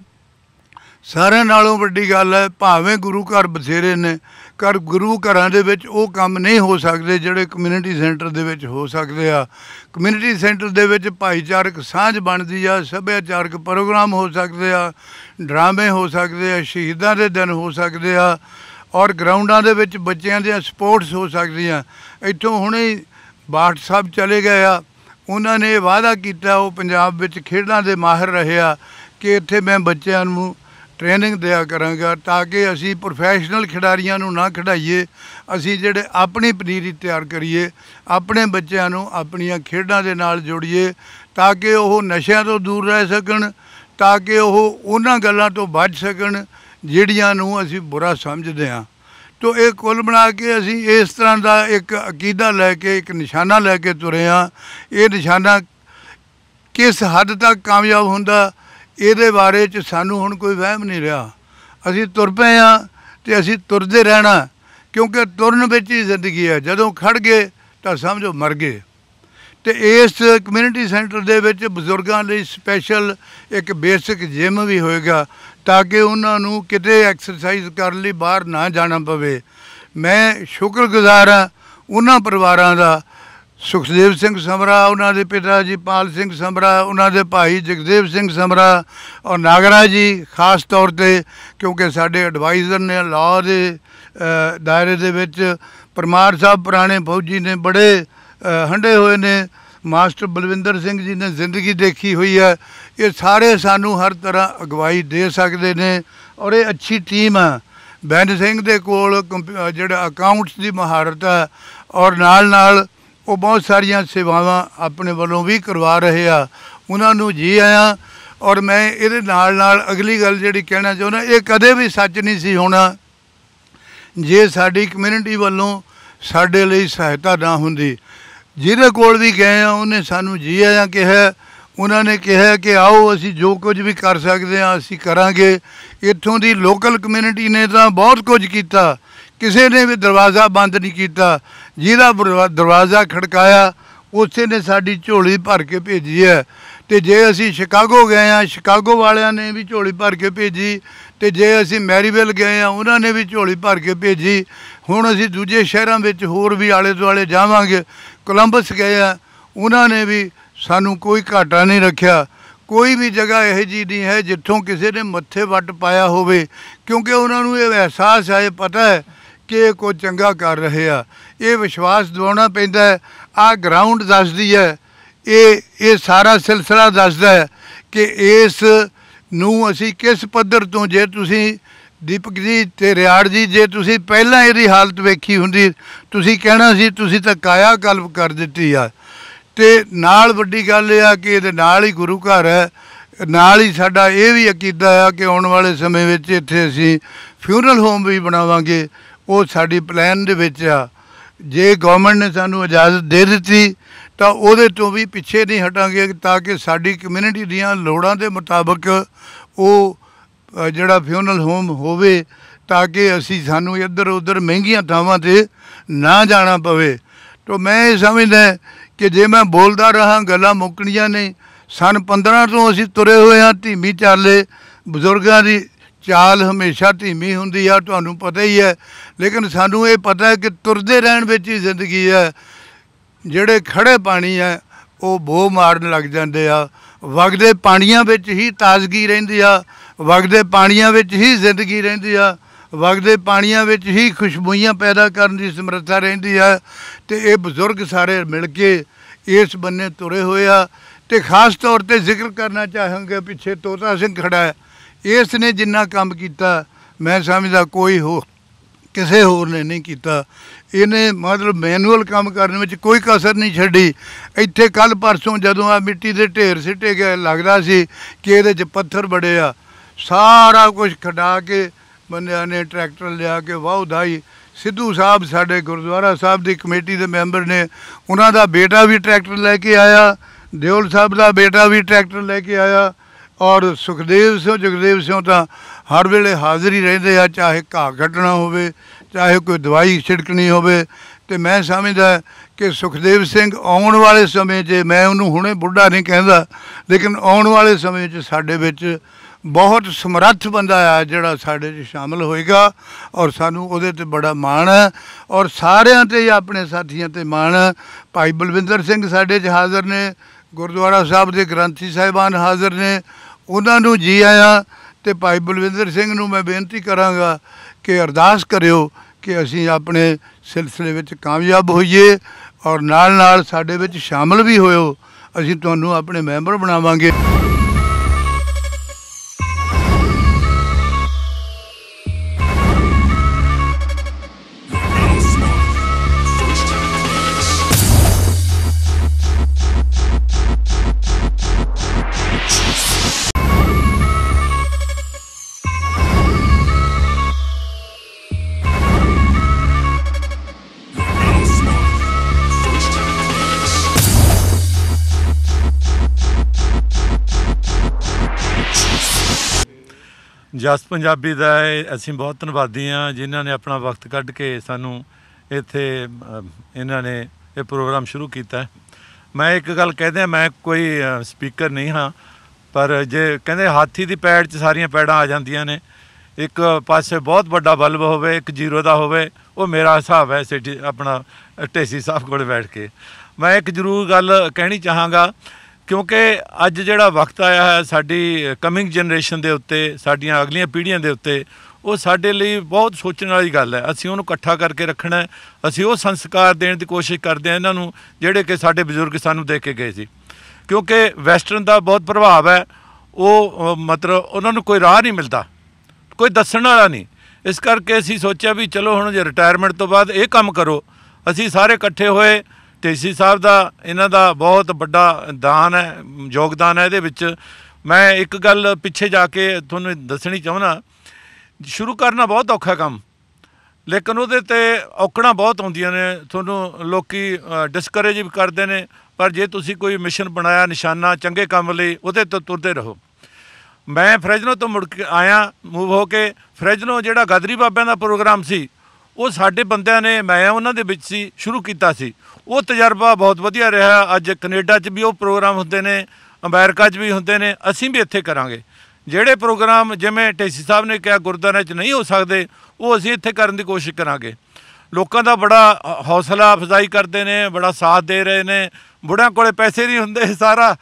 Speaker 2: ਸਾਰਿਆਂ ਨਾਲੋਂ ਵੱਡੀ ਗੱਲ ਹੈ, ਭਾਵੇਂ ਗੁਰੂ ਘਰ ਬਥੇਰੇ ਨੇ ਪਰ ਗੁਰੂ ਘਰਾਂ ਦੇ ਵਿੱਚ ਉਹ ਕੰਮ ਨਹੀਂ ਹੋ ਸਕਦੇ ਜਿਹੜੇ ਕਮਿਊਨਿਟੀ ਸੈਂਟਰ ਦੇ ਵਿੱਚ ਹੋ ਸਕਦੇ ਆ। ਕਮਿਊਨਿਟੀ ਸੈਂਟਰ ਦੇ ਵਿੱਚ ਭਾਈਚਾਰਕ ਸਾਂਝ ਬਣਦੀ ਆ, ਸੱਭਿਆਚਾਰਕ ਪ੍ਰੋਗਰਾਮ ਹੋ ਸਕਦੇ ਆ, ਡਰਾਮੇ ਹੋ ਸਕਦੇ ਆ, ਸ਼ਹੀਦਾਂ ਦੇ ਦਿਨ ਹੋ ਸਕਦੇ ਆ ਔਰ ਗਰਾਊਂਡਾਂ ਦੇ ਵਿੱਚ ਬੱਚਿਆਂ ਦੀਆਂ ਸਪੋਰਟਸ ਹੋ ਸਕਦੀਆਂ। ਇੱਥੋਂ ਹੁਣੇ ਬਾਠ ਸਾਹਿਬ ਚਲੇ ਗਏ ਆ, ਉਹਨਾਂ ਨੇ ਵਾਅਦਾ ਕੀਤਾ, ਉਹ ਪੰਜਾਬ ਵਿੱਚ ਖੇਡਾਂ ਦੇ ਮਾਹਿਰ ਰਹੇ ਆ ਕਿ ਇੱਥੇ ਮੈਂ ਬੱਚਿਆਂ ਨੂੰ ਟ੍ਰੇਨਿੰਗ ਦਿਆ ਕਰਾਂਗਾ ਤਾਂ ਕਿ ਅਸੀਂ ਪ੍ਰੋਫੈਸ਼ਨਲ ਖਿਡਾਰੀਆਂ ਨੂੰ ਨਾ ਖਿਡਾਈਏ, ਅਸੀਂ ਜਿਹੜੇ ਆਪਣੀ ਪਨੀਰੀ ਤਿਆਰ ਕਰੀਏ, ਆਪਣੇ ਬੱਚਿਆਂ ਨੂੰ ਆਪਣੀਆਂ ਖੇਡਾਂ ਦੇ ਨਾਲ ਜੋੜੀਏ ਤਾਂ ਕਿ ਉਹ ਨਸ਼ਿਆਂ ਤੋਂ ਦੂਰ ਰਹਿ ਸਕਣ, ਤਾਂ ਕਿ ਉਹ ਉਹਨਾਂ ਗੱਲਾਂ ਤੋਂ ਬਚ ਸਕਣ ਜਿਹੜੀਆਂ ਨੂੰ ਅਸੀਂ ਬੁਰਾ ਸਮਝਦੇ ਹਾਂ। ਤੋ ਇਹ ਕੁੱਲ ਬਣਾ ਕੇ ਅਸੀਂ ਇਸ ਤਰ੍ਹਾਂ ਦਾ ਇੱਕ ਅਕੀਦਾ ਲੈ ਕੇ ਇੱਕ ਨਿਸ਼ਾਨਾ ਲੈ ਕੇ ਤੁਰੇ ਹਾਂ। ਇਹ ਨਿਸ਼ਾਨਾ ਕਿਸ ਹੱਦ ਤੱਕ ਕਾਮਯਾਬ ਹੁੰਦਾ ਇਹਦੇ ਬਾਰੇ 'ਚ ਸਾਨੂੰ ਹੁਣ ਕੋਈ ਵਹਿਮ ਨਹੀਂ ਰਿਹਾ। ਅਸੀਂ ਤੁਰ ਪਏ ਹਾਂ ਅਤੇ ਅਸੀਂ ਤੁਰਦੇ ਰਹਿਣਾ, ਕਿਉਂਕਿ ਤੁਰਨ ਵਿੱਚ ਹੀ ਜ਼ਿੰਦਗੀ ਹੈ। ਜਦੋਂ ਖੜ੍ਹ ਗਏ ਤਾਂ ਸਮਝੋ ਮਰ ਗਏ। ਅਤੇ ਇਸ ਕਮਿਊਨਿਟੀ ਸੈਂਟਰ ਦੇ ਵਿੱਚ ਬਜ਼ੁਰਗਾਂ ਲਈ ਸਪੈਸ਼ਲ ਇੱਕ ਬੇਸਿਕ ਜਿਮ ਵੀ ਹੋਏਗਾ ਤਾਂ ਕਿ ਉਹਨਾਂ ਨੂੰ ਕਿਤੇ ਐਕਸਰਸਾਈਜ਼ ਕਰਨ ਲਈ ਬਾਹਰ ਨਾ ਜਾਣਾ ਪਵੇ। ਮੈਂ ਸ਼ੁਕਰਗੁਜ਼ਾਰ ਹਾਂ ਉਹਨਾਂ ਪਰਿਵਾਰਾਂ ਦਾ, ਸੁਖਦੇਵ ਸਿੰਘ ਸਮਰਾ, ਉਹਨਾਂ ਦੇ ਪਿਤਾ ਜੀ ਪਾਲ ਸਿੰਘ ਸਮਰਾ, ਉਹਨਾਂ ਦੇ ਭਾਈ ਜਗਦੇਵ ਸਿੰਘ ਸਮਰਾ ਔਰ ਨਾਗਰਾ ਜੀ ਖਾਸ ਤੌਰ 'ਤੇ, ਕਿਉਂਕਿ ਸਾਡੇ ਐਡਵਾਈਜ਼ਰ ਨੇ ਲਾਅ ਦੇ ਦਾਇਰੇ ਦੇ ਵਿੱਚ। ਪਰਮਾਰ ਸਾਹਿਬ ਪੁਰਾਣੇ ਫੌਜੀ ਨੇ, ਬੜੇ ਹੰਢੇ ਹੋਏ ਨੇ। ਮਾਸਟਰ ਬਲਵਿੰਦਰ ਸਿੰਘ ਜੀ ਨੇ ਜ਼ਿੰਦਗੀ ਦੇਖੀ ਹੋਈ ਹੈ। ਇਹ ਸਾਰੇ ਸਾਨੂੰ ਹਰ ਤਰ੍ਹਾਂ ਅਗਵਾਈ ਦੇ ਸਕਦੇ ਨੇ ਔਰ ਇਹ ਅੱਛੀ ਟੀਮ ਆ। ਬੈਨ ਸਿੰਘ ਦੇ ਕੋਲ ਜਿਹੜਾ ਅਕਾਊਂਟਸ ਦੀ ਮਹਾਰਤ ਹੈ ਔਰ ਨਾਲ ਨਾਲ ਉਹ ਬਹੁਤ ਸਾਰੀਆਂ ਸੇਵਾਵਾਂ ਆਪਣੇ ਵੱਲੋਂ ਵੀ ਕਰਵਾ ਰਹੇ ਆ, ਉਹਨਾਂ ਨੂੰ ਜੀ ਆਇਆਂ। ਔਰ ਮੈਂ ਇਹਦੇ ਨਾਲ ਨਾਲ ਅਗਲੀ ਗੱਲ ਜਿਹੜੀ ਕਹਿਣਾ ਚਾਹੁੰਦਾ, ਇਹ ਕਦੇ ਵੀ ਸੱਚ ਨਹੀਂ ਸੀ ਹੋਣਾ ਜੇ ਸਾਡੀ ਕਮਿਊਨਿਟੀ ਵੱਲੋਂ ਸਾਡੇ ਲਈ ਸਹਾਇਤਾ ਨਾ ਹੁੰਦੀ। ਜਿਹਦੇ ਕੋਲ ਵੀ ਗਏ ਆ ਉਹਨੇ ਸਾਨੂੰ ਜੀ ਆਇਆਂ ਕਿਹਾ, ਉਹਨਾਂ ਨੇ ਕਿਹਾ ਕਿ ਆਓ ਅਸੀਂ ਜੋ ਕੁਝ ਵੀ ਕਰ ਸਕਦੇ ਹਾਂ ਅਸੀਂ ਕਰਾਂਗੇ। ਇੱਥੋਂ ਦੀ ਲੋਕਲ ਕਮਿਊਨਿਟੀ ਨੇ ਤਾਂ ਬਹੁਤ ਕੁਝ ਕੀਤਾ, ਕਿਸੇ ਨੇ ਵੀ ਦਰਵਾਜ਼ਾ ਬੰਦ ਨਹੀਂ ਕੀਤਾ। ਜਿਹਦਾ ਦਰਵਾਜ਼ਾ ਖੜਕਾਇਆ ਉਸੇ ਨੇ ਸਾਡੀ ਝੋਲੀ ਭਰ ਕੇ ਭੇਜੀ ਹੈ। ਅਤੇ ਜੇ ਅਸੀਂ ਸ਼ਿਕਾਗੋ ਗਏ ਹਾਂ, ਸ਼ਿਕਾਗੋ ਵਾਲਿਆਂ ਨੇ ਵੀ ਝੋਲੀ ਭਰ ਕੇ ਭੇਜੀ, ਅਤੇ ਜੇ ਅਸੀਂ ਮੈਰੀਵਿਲ ਗਏ ਹਾਂ ਉਹਨਾਂ ਨੇ ਵੀ ਝੋਲੀ ਭਰ ਕੇ ਭੇਜੀ। ਹੁਣ ਅਸੀਂ ਦੂਜੇ ਸ਼ਹਿਰਾਂ ਵਿੱਚ ਹੋਰ ਵੀ ਆਲੇ ਦੁਆਲੇ ਜਾਵਾਂਗੇ। ਕੋਲੰਬਸ ਗਏ ਆ, ਉਹਨਾਂ ਨੇ ਵੀ ਸਾਨੂੰ ਕੋਈ ਘਾਟਾ ਨਹੀਂ ਰੱਖਿਆ। ਕੋਈ ਵੀ ਜਗ੍ਹਾ ਇਹੋ ਜਿਹੀ ਨਹੀਂ ਹੈ ਜਿੱਥੋਂ ਕਿਸੇ ਨੇ ਮੱਥੇ ਵੱਟ ਪਾਇਆ ਹੋਵੇ, ਕਿਉਂਕਿ ਉਹਨਾਂ ਨੂੰ ਇਹ ਅਹਿਸਾਸ ਹੈ, ਇਹ ਪਤਾ ਹੈ ਕਿ ਇਹ ਕੁਝ ਚੰਗਾ ਕਰ ਰਹੇ ਆ। ਇਹ ਵਿਸ਼ਵਾਸ ਦਿਵਾਉਣਾ ਪੈਂਦਾ ਹੈ। ਆਹ ਗਰਾਊਂਡ ਦੱਸਦੀ ਹੈ, ਇਹ ਇਹ ਸਾਰਾ ਸਿਲਸਿਲਾ ਦੱਸਦਾ ਹੈ ਕਿ ਇਸ ਨੂੰ ਅਸੀਂ ਕਿਸ ਪੱਧਰ ਤੋਂ, ਜੇ ਤੁਸੀਂ ਦੀਪਕ ਜੀ ਅਤੇ ਰਿਆੜ ਜੀ, ਜੇ ਤੁਸੀਂ ਪਹਿਲਾਂ ਇਹਦੀ ਹਾਲਤ ਵੇਖੀ ਹੁੰਦੀ ਤੁਸੀਂ ਕਹਿਣਾ ਸੀ ਤੁਸੀਂ ਤਾਂ ਕਾਇਆ ਕਲਪ ਕਰ ਦਿੱਤੀ ਆ। ਅਤੇ ਨਾਲ ਵੱਡੀ ਗੱਲ ਇਹ ਆ ਕਿ ਇਹਦੇ ਨਾਲ ਹੀ ਗੁਰੂ ਘਰ ਹੈ, ਨਾਲ ਹੀ ਸਾਡਾ ਇਹ ਵੀ ਅਕੀਦਾ ਆ ਕਿ ਆਉਣ ਵਾਲੇ ਸਮੇਂ ਵਿੱਚ ਇੱਥੇ ਅਸੀਂ ਫਿਊਨਰਲ ਹੋਮ ਵੀ ਬਣਾਵਾਂਗੇ। ਉਹ ਸਾਡੀ ਪਲਾਨ ਦੇ ਵਿੱਚ ਆ। ਜੇ ਗੌਰਮੈਂਟ ਨੇ ਸਾਨੂੰ ਇਜਾਜ਼ਤ ਦੇ ਦਿੱਤੀ ਤਾਂ ਉਹਦੇ ਤੋਂ ਵੀ ਪਿੱਛੇ ਨਹੀਂ ਹਟਾਂਗੇ ਤਾਂ ਕਿ ਸਾਡੀ ਕਮਿਊਨਿਟੀ ਦੀਆਂ ਲੋੜਾਂ ਦੇ ਮੁਤਾਬਕ ਉਹ ਜਿਹੜਾ ਫਿਊਨਰਲ ਹੋਮ ਹੋਵੇ ਤਾਂ ਕਿ ਅਸੀਂ ਸਾਨੂੰ ਇੱਧਰ ਉੱਧਰ ਮਹਿੰਗੀਆਂ ਥਾਵਾਂ 'ਤੇ ਨਾ ਜਾਣਾ ਪਵੇ। ਤਾਂ ਮੈਂ ਇਹ ਸਮਝਦਾ ਕਿ ਜੇ ਮੈਂ ਬੋਲਦਾ ਰਹਾਂ ਗੱਲਾਂ ਮੁੱਕਣੀਆਂ ਨਹੀਂ। ਸੰਨ ਪੰਦਰਾਂ ਤੋਂ ਅਸੀਂ ਤੁਰੇ ਹੋਏ ਹਾਂ ਧੀਮੀ ਚਾਲੇ। ਬਜ਼ੁਰਗਾਂ ਦੀ ਚਾਲ ਹਮੇਸ਼ਾ ਧੀਮੀ ਹੁੰਦੀ ਆ, ਤੁਹਾਨੂੰ ਪਤਾ ਹੀ ਹੈ, ਲੇਕਿਨ ਸਾਨੂੰ ਇਹ ਪਤਾ ਹੈ ਕਿ ਤੁਰਦੇ ਰਹਿਣ ਵਿੱਚ ਹੀ ਜ਼ਿੰਦਗੀ ਹੈ। ਜਿਹੜੇ ਖੜ੍ਹੇ ਪਾਣੀ ਹੈ ਉਹ ਬੋ ਮਾਰਨ ਲੱਗ ਜਾਂਦੇ ਆ। ਵਗਦੇ ਪਾਣੀਆਂ ਵਿੱਚ ਹੀ ਤਾਜ਼ਗੀ ਰਹਿੰਦੀ ਆ, ਵਗਦੇ ਪਾਣੀਆਂ ਵਿੱਚ ਹੀ ਜ਼ਿੰਦਗੀ ਰਹਿੰਦੀ ਆ, ਵਗਦੇ ਪਾਣੀਆਂ ਵਿੱਚ ਹੀ ਖੁਸ਼ਬੂਈਆਂ ਪੈਦਾ ਕਰਨ ਦੀ ਸਮਰੱਥਾ ਰਹਿੰਦੀ ਹੈ। ਅਤੇ ਇਹ ਬਜ਼ੁਰਗ ਸਾਰੇ ਮਿਲ ਕੇ ਇਸ ਬੰਨੇ ਤੁਰੇ ਹੋਏ ਆ। ਅਤੇ ਖਾਸ ਤੌਰ 'ਤੇ ਜ਼ਿਕਰ ਕਰਨਾ ਚਾਹਾਂਗੇ, ਪਿੱਛੇ ਤੋਤਾ ਸਿੰਘ ਖੜ੍ਹਾ ਹੈ, ਇਸ ਨੇ ਜਿੰਨਾ ਕੰਮ ਕੀਤਾ ਮੈਂ ਸਮਝਦਾ ਕੋਈ ਹੋ ਕਿਸੇ ਹੋਰ ਨੇ ਨਹੀਂ ਕੀਤਾ। ਇਹਨੇ ਮਤਲਬ ਮੈਨੂਅਲ ਕੰਮ ਕਰਨ ਵਿੱਚ ਕੋਈ ਕਸਰ ਨਹੀਂ ਛੱਡੀ। ਇੱਥੇ ਕੱਲ੍ਹ ਪਰਸੋਂ ਜਦੋਂ ਆ ਮਿੱਟੀ ਦੇ ਢੇਰ ਸਿੱਟੇ ਗਏ, ਲੱਗਦਾ ਸੀ ਕਿ ਇਹਦੇ 'ਚ ਪੱਥਰ ਬੜੇ ਆ, ਸਾਰਾ ਕੁਝ ਖਡਾ ਕੇ ਬੰਦਿਆਂ ਨੇ ਟਰੈਕਟਰ ਲਿਆ ਕੇ ਵਾਹ ਦਾਈ। ਸਿੱਧੂ ਸਾਹਿਬ ਸਾਡੇ ਗੁਰਦੁਆਰਾ ਸਾਹਿਬ ਦੀ ਕਮੇਟੀ ਦੇ ਮੈਂਬਰ ਨੇ, ਉਹਨਾਂ ਦਾ ਬੇਟਾ ਵੀ ਟਰੈਕਟਰ ਲੈ ਕੇ ਆਇਆ, ਦਿਓਲ ਸਾਹਿਬ ਦਾ ਬੇਟਾ ਵੀ ਟਰੈਕਟਰ ਲੈ ਕੇ ਆਇਆ, ਔਰ ਸੁਖਦੇਵ ਸਿੰਘ ਜਗਦੇਵ ਸਿੰਘ ਤਾਂ ਹਰ ਵੇਲੇ ਹਾਜ਼ਰ ਹੀ ਰਹਿੰਦੇ ਆ, ਚਾਹੇ ਘਾਹ ਕੱਢਣਾ ਹੋਵੇ, ਚਾਹੇ ਕੋਈ ਦਵਾਈ ਛਿੜਕਣੀ ਹੋਵੇ। ਅਤੇ ਮੈਂ ਸਮਝਦਾ ਕਿ ਸੁਖਦੇਵ ਸਿੰਘ ਆਉਣ ਵਾਲੇ ਸਮੇਂ 'ਚ, ਮੈਂ ਉਹਨੂੰ ਹੁਣੇ ਬੁੱਢਾ ਨਹੀਂ ਕਹਿੰਦਾ, ਲੇਕਿਨ ਆਉਣ ਵਾਲੇ ਸਮੇਂ 'ਚ ਸਾਡੇ ਵਿੱਚ ਬਹੁਤ ਸਮਰੱਥ ਬੰਦਾ ਆ ਜਿਹੜਾ ਸਾਡੇ 'ਚ ਸ਼ਾਮਲ ਹੋਏਗਾ, ਔਰ ਸਾਨੂੰ ਉਹਦੇ 'ਤੇ ਬੜਾ ਮਾਣ ਹੈ, ਔਰ ਸਾਰਿਆਂ 'ਤੇ ਆਪਣੇ ਸਾਥੀਆਂ 'ਤੇ ਮਾਣ ਹੈ। ਭਾਈ ਬਲਵਿੰਦਰ ਸਿੰਘ ਸਾਡੇ 'ਚ ਹਾਜ਼ਰ ਨੇ, ਗੁਰਦੁਆਰਾ ਸਾਹਿਬ ਦੇ ਗ੍ਰੰਥੀ ਸਾਹਿਬਾਨ ਹਾਜ਼ਰ ਨੇ, ਉਹਨਾਂ ਨੂੰ ਜੀ ਆਇਆਂ। ਅਤੇ ਭਾਈ ਬਲਵਿੰਦਰ ਸਿੰਘ ਨੂੰ ਮੈਂ ਬੇਨਤੀ ਕਰਾਂਗਾ ਕਿ ਅਰਦਾਸ ਕਰਿਓ ਕਿ ਅਸੀਂ ਆਪਣੇ ਸਿਲਸਿਲੇ ਵਿੱਚ ਕਾਮਯਾਬ ਹੋਈਏ, ਔਰ ਨਾਲ ਨਾਲ ਸਾਡੇ ਵਿੱਚ ਸ਼ਾਮਲ ਵੀ ਹੋਇਓ, ਅਸੀਂ ਤੁਹਾਨੂੰ ਆਪਣੇ ਮੈਂਬਰ ਬਣਾਵਾਂਗੇ।
Speaker 3: ਜਸ ਪੰਜਾਬੀ ਦਾ ਅਸੀਂ ਬਹੁਤ ਧੰਨਵਾਦੀ ਹਾਂ, ਜਿਨ੍ਹਾਂ ਨੇ ਆਪਣਾ ਵਕਤ ਕੱਢ ਕੇ ਸਾਨੂੰ ਇੱਥੇ ਇਹਨਾਂ ਨੇ ਇਹ ਪ੍ਰੋਗਰਾਮ ਸ਼ੁਰੂ ਕੀਤਾ। ਮੈਂ ਇੱਕ ਗੱਲ ਕਹਿ ਦਿਆਂ, ਮੈਂ ਕੋਈ ਸਪੀਕਰ ਨਹੀਂ ਹਾਂ, ਪਰ ਜੇ ਕਹਿੰਦੇ ਹਾਥੀ ਦੀ ਪੈੜ 'ਚ ਸਾਰੀਆਂ ਪੈੜਾਂ ਆ ਜਾਂਦੀਆਂ ਨੇ, ਇੱਕ ਪਾਸੇ ਬਹੁਤ ਵੱਡਾ ਬਲਬ ਹੋਵੇ, ਇੱਕ ਜੀਰੋ ਦਾ ਹੋਵੇ, ਉਹ ਮੇਰਾ ਹਿਸਾਬ ਹੈ ਸਿਟੀ ਆਪਣਾ ਢੇਸੀ ਸਾਹਿਬ ਕੋਲ ਬੈਠ ਕੇ। ਮੈਂ ਇੱਕ ਜ਼ਰੂਰ ਗੱਲ ਕਹਿਣੀ ਚਾਹਾਂਗਾ, ਕਿਉਂਕਿ ਅੱਜ ਜਿਹੜਾ ਵਕਤ ਆਇਆ ਹੈ ਸਾਡੀ ਕਮਿੰਗ ਜਨਰੇਸ਼ਨ ਦੇ ਉੱਤੇ, ਸਾਡੀਆਂ ਅਗਲੀਆਂ ਪੀੜ੍ਹੀਆਂ ਦੇ ਉੱਤੇ, ਉਹ ਸਾਡੇ ਲਈ ਬਹੁਤ ਸੋਚਣ ਵਾਲੀ ਗੱਲ ਹੈ। ਅਸੀਂ ਉਹਨੂੰ ਇਕੱਠਾ ਕਰਕੇ ਰੱਖਣਾ, ਅਸੀਂ ਉਹ ਸੰਸਕਾਰ ਦੇਣ ਦੀ ਕੋਸ਼ਿਸ਼ ਕਰਦੇ ਹਾਂ ਇਹਨਾਂ ਨੂੰ ਜਿਹੜੇ ਕਿ ਸਾਡੇ ਬਜ਼ੁਰਗ ਸਾਨੂੰ ਦੇ ਕੇ ਗਏ ਸੀ। ਕਿਉਂਕਿ ਵੈਸਟਰਨ ਦਾ ਬਹੁਤ ਪ੍ਰਭਾਵ ਹੈ, ਉਹ ਮਤਲਬ ਉਹਨਾਂ ਨੂੰ ਕੋਈ ਰਾਹ ਨਹੀਂ ਮਿਲਦਾ, ਕੋਈ ਦੱਸਣ ਵਾਲਾ ਨਹੀਂ। ਇਸ ਕਰਕੇ ਅਸੀਂ ਸੋਚਿਆ ਵੀ ਚਲੋ ਹੁਣ ਜੇ ਰਿਟਾਇਰਮੈਂਟ ਤੋਂ ਬਾਅਦ ਇਹ ਕੰਮ ਕਰੋ। ਅਸੀਂ ਸਾਰੇ ਇਕੱਠੇ ਹੋਏ, ਢੇਸੀ ਸਾਹਿਬ ਦਾ ਇਹਨਾਂ ਦਾ ਬਹੁਤ ਵੱਡਾ ਦਾਨ ਹੈ, ਯੋਗਦਾਨ ਹੈ ਇਹਦੇ ਵਿੱਚ। ਮੈਂ ਇੱਕ ਗੱਲ ਪਿੱਛੇ ਜਾ ਕੇ ਤੁਹਾਨੂੰ ਦੱਸਣੀ ਚਾਹੁੰਦਾ, ਸ਼ੁਰੂ ਕਰਨਾ ਬਹੁਤ ਔਖਾ ਕੰਮ, ਲੇਕਿਨ ਉਹਦੇ 'ਤੇ ਔਕੜਾਂ ਬਹੁਤ ਆਉਂਦੀਆਂ ਨੇ, ਤੁਹਾਨੂੰ ਲੋਕ ਡਿਸਕਰੇਜ ਵੀ ਕਰਦੇ ਨੇ, ਪਰ ਜੇ ਤੁਸੀਂ ਕੋਈ ਮਿਸ਼ਨ ਬਣਾਇਆ ਨਿਸ਼ਾਨਾ ਚੰਗੇ ਕੰਮ ਲਈ, ਉਹਦੇ ਤੋਂ ਤੁਰਦੇ ਰਹੋ। ਮੈਂ ਫਰੈਜਨੋ ਤੋਂ ਮੁੜ ਕੇ ਆਇਆ ਮੂਵ ਹੋ ਕੇ। ਫਰੈਜਨੋ ਜਿਹੜਾ ਗਾਦਰੀ ਬਾਬਿਆਂ ਦਾ ਪ੍ਰੋਗਰਾਮ ਸੀ, ਉਹ ਸਾਡੇ ਬੰਦਿਆਂ ਨੇ, ਮੈਂ ਉਹਨਾਂ ਦੇ ਵਿੱਚ ਸੀ, ਸ਼ੁਰੂ ਕੀਤਾ ਸੀ। ਉਹ ਤਜਰਬਾ ਬਹੁਤ ਵਧੀਆ ਰਿਹਾ। ਅੱਜ ਕੈਨੇਡਾ 'ਚ ਵੀ ਉਹ ਪ੍ਰੋਗਰਾਮ ਹੁੰਦੇ ਨੇ, ਅਮਰੀਕਾ 'ਚ ਵੀ ਹੁੰਦੇ ਨੇ, ਅਸੀਂ ਵੀ ਇੱਥੇ ਕਰਾਂਗੇ। ਜਿਹੜੇ ਪ੍ਰੋਗਰਾਮ ਜਿਵੇਂ ਢੇਸੀ ਸਾਹਿਬ ਨੇ ਕਿਹਾ ਗੁਰਦੁਆਰਿਆਂ 'ਚ ਨਹੀਂ ਹੋ ਸਕਦੇ, ਉਹ ਅਸੀਂ ਇੱਥੇ ਕਰਨ ਦੀ ਕੋਸ਼ਿਸ਼ ਕਰਾਂਗੇ। ਲੋਕਾਂ ਦਾ ਬੜਾ ਹੌਸਲਾ ਅਫਜ਼ਾਈ ਕਰਦੇ ਨੇ, ਬੜਾ ਸਾਥ ਦੇ ਰਹੇ ਨੇ। ਬੁੜਿਆਂ ਕੋਲੇ ਪੈਸੇ ਨਹੀਂ ਹੁੰਦੇ, ਸਾਰਾ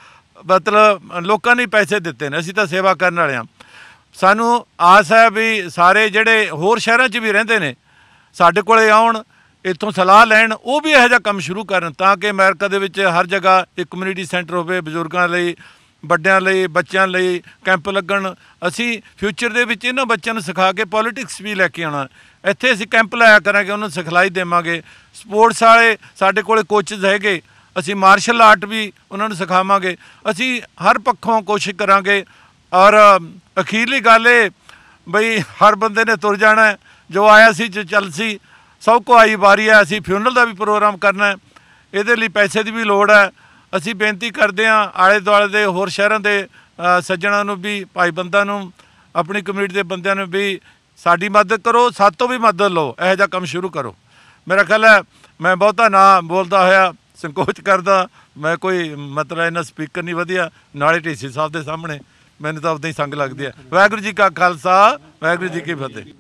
Speaker 3: ਮਤਲਬ ਲੋਕਾਂ ਨੇ ਪੈਸੇ ਦਿੱਤੇ ਨੇ, ਅਸੀਂ ਤਾਂ ਸੇਵਾ ਕਰਨ ਵਾਲੇ ਹਾਂ। ਸਾਨੂੰ ਆਸ ਹੈ ਵੀ ਸਾਰੇ ਜਿਹੜੇ ਹੋਰ ਸ਼ਹਿਰਾਂ 'ਚ ਵੀ ਰਹਿੰਦੇ ਨੇ ਸਾਡੇ ਕੋਲੇ ਆਉਣ, ਇੱਥੋਂ ਸਲਾਹ ਲੈਣ, ਉਹ ਵੀ ਇਹੋ ਜਿਹਾ ਕੰਮ ਸ਼ੁਰੂ ਕਰਨ, ਤਾਂ ਕਿ ਅਮਰੀਕਾ ਦੇ ਵਿੱਚ ਹਰ ਜਗ੍ਹਾ ਇੱਕ ਕਮਿਊਨਿਟੀ ਸੈਂਟਰ ਹੋਵੇ, ਬਜ਼ੁਰਗਾਂ ਲਈ, ਵੱਡਿਆਂ ਲਈ, ਬੱਚਿਆਂ ਲਈ ਕੈਂਪ ਲੱਗਣ। ਅਸੀਂ ਫਿਊਚਰ ਦੇ ਵਿੱਚ ਇਹਨਾਂ ਬੱਚਿਆਂ ਨੂੰ ਸਿਖਾ ਕੇ ਪੋਲੀਟਿਕਸ ਵੀ ਲੈ ਕੇ ਆਉਣਾ। ਇੱਥੇ ਅਸੀਂ ਕੈਂਪ ਲਾਇਆ ਕਰਾਂਗੇ, ਉਹਨਾਂ ਨੂੰ ਸਿਖਲਾਈ ਦੇਵਾਂਗੇ। ਸਪੋਰਟਸ ਵਾਲੇ ਸਾਡੇ ਕੋਲ ਕੋਚਿਸ ਹੈਗੇ, ਅਸੀਂ ਮਾਰਸ਼ਲ ਆਰਟ ਵੀ ਉਹਨਾਂ ਨੂੰ ਸਿਖਾਵਾਂਗੇ। ਅਸੀਂ ਹਰ ਪੱਖੋਂ ਕੋਸ਼ਿਸ਼ ਕਰਾਂਗੇ। ਔਰ ਅਖੀਰਲੀ ਗੱਲ ਇਹ ਬਈ ਹਰ ਬੰਦੇ ਨੇ ਤੁਰ ਜਾਣਾ, ਜੋ ਆਇਆ ਸੀ ਜੋ ਚੱਲ ਸੀ, ਸਭ ਕੋ ਆਈ ਵਾਰੀ ਹੈ। ਅਸੀਂ ਫਿਊਨਰਲ ਦਾ ਵੀ ਪ੍ਰੋਗਰਾਮ ਕਰਨਾ, ਇਹਦੇ ਲਈ ਪੈਸੇ ਦੀ ਵੀ ਲੋੜ ਹੈ। ਅਸੀਂ ਬੇਨਤੀ ਕਰਦੇ ਹਾਂ ਆਲੇ ਦੁਆਲੇ ਦੇ ਹੋਰ ਸ਼ਹਿਰਾਂ ਦੇ ਸੱਜਣਾਂ ਨੂੰ ਵੀ, ਭਾਈ ਬੰਦਾਂ ਨੂੰ, ਆਪਣੀ ਕਮਿਊਨਿਟੀ ਦੇ ਬੰਦਿਆਂ ਨੂੰ ਵੀ ਸਾਡੀ ਮਦਦ ਕਰੋ, ਸਾਤੋਂ ਵੀ ਮਦਦ ਲਓ, ਇਹੋ ਜਿਹਾ ਕੰਮ ਸ਼ੁਰੂ ਕਰੋ। ਮੇਰਾ ਖਿਆਲ ਹੈ ਮੈਂ ਬਹੁਤਾ ਨਾ ਬੋਲਦਾ ਹੋਇਆ ਸੰਕੋਚ ਕਰਦਾ, ਮੈਂ ਕੋਈ ਮਤਲਬ ਇਹਨਾਂ ਸਪੀਕਰ ਨਹੀਂ ਵਧੀਆ, ਨਾਲੇ ਢੇਸੀ ਸਾਹਿਬ ਦੇ ਸਾਹਮਣੇ ਮੈਨੂੰ ਤਾਂ ਉੱਦਾਂ ਹੀ ਸੰਗ ਲੱਗਦੀ ਹੈ। ਵਾਹਿਗੁਰੂ ਜੀ ਕਾ ਖਾਲਸਾ, ਵਾਹਿਗੁਰੂ ਜੀ ਕੀ ਫਤਿਹ।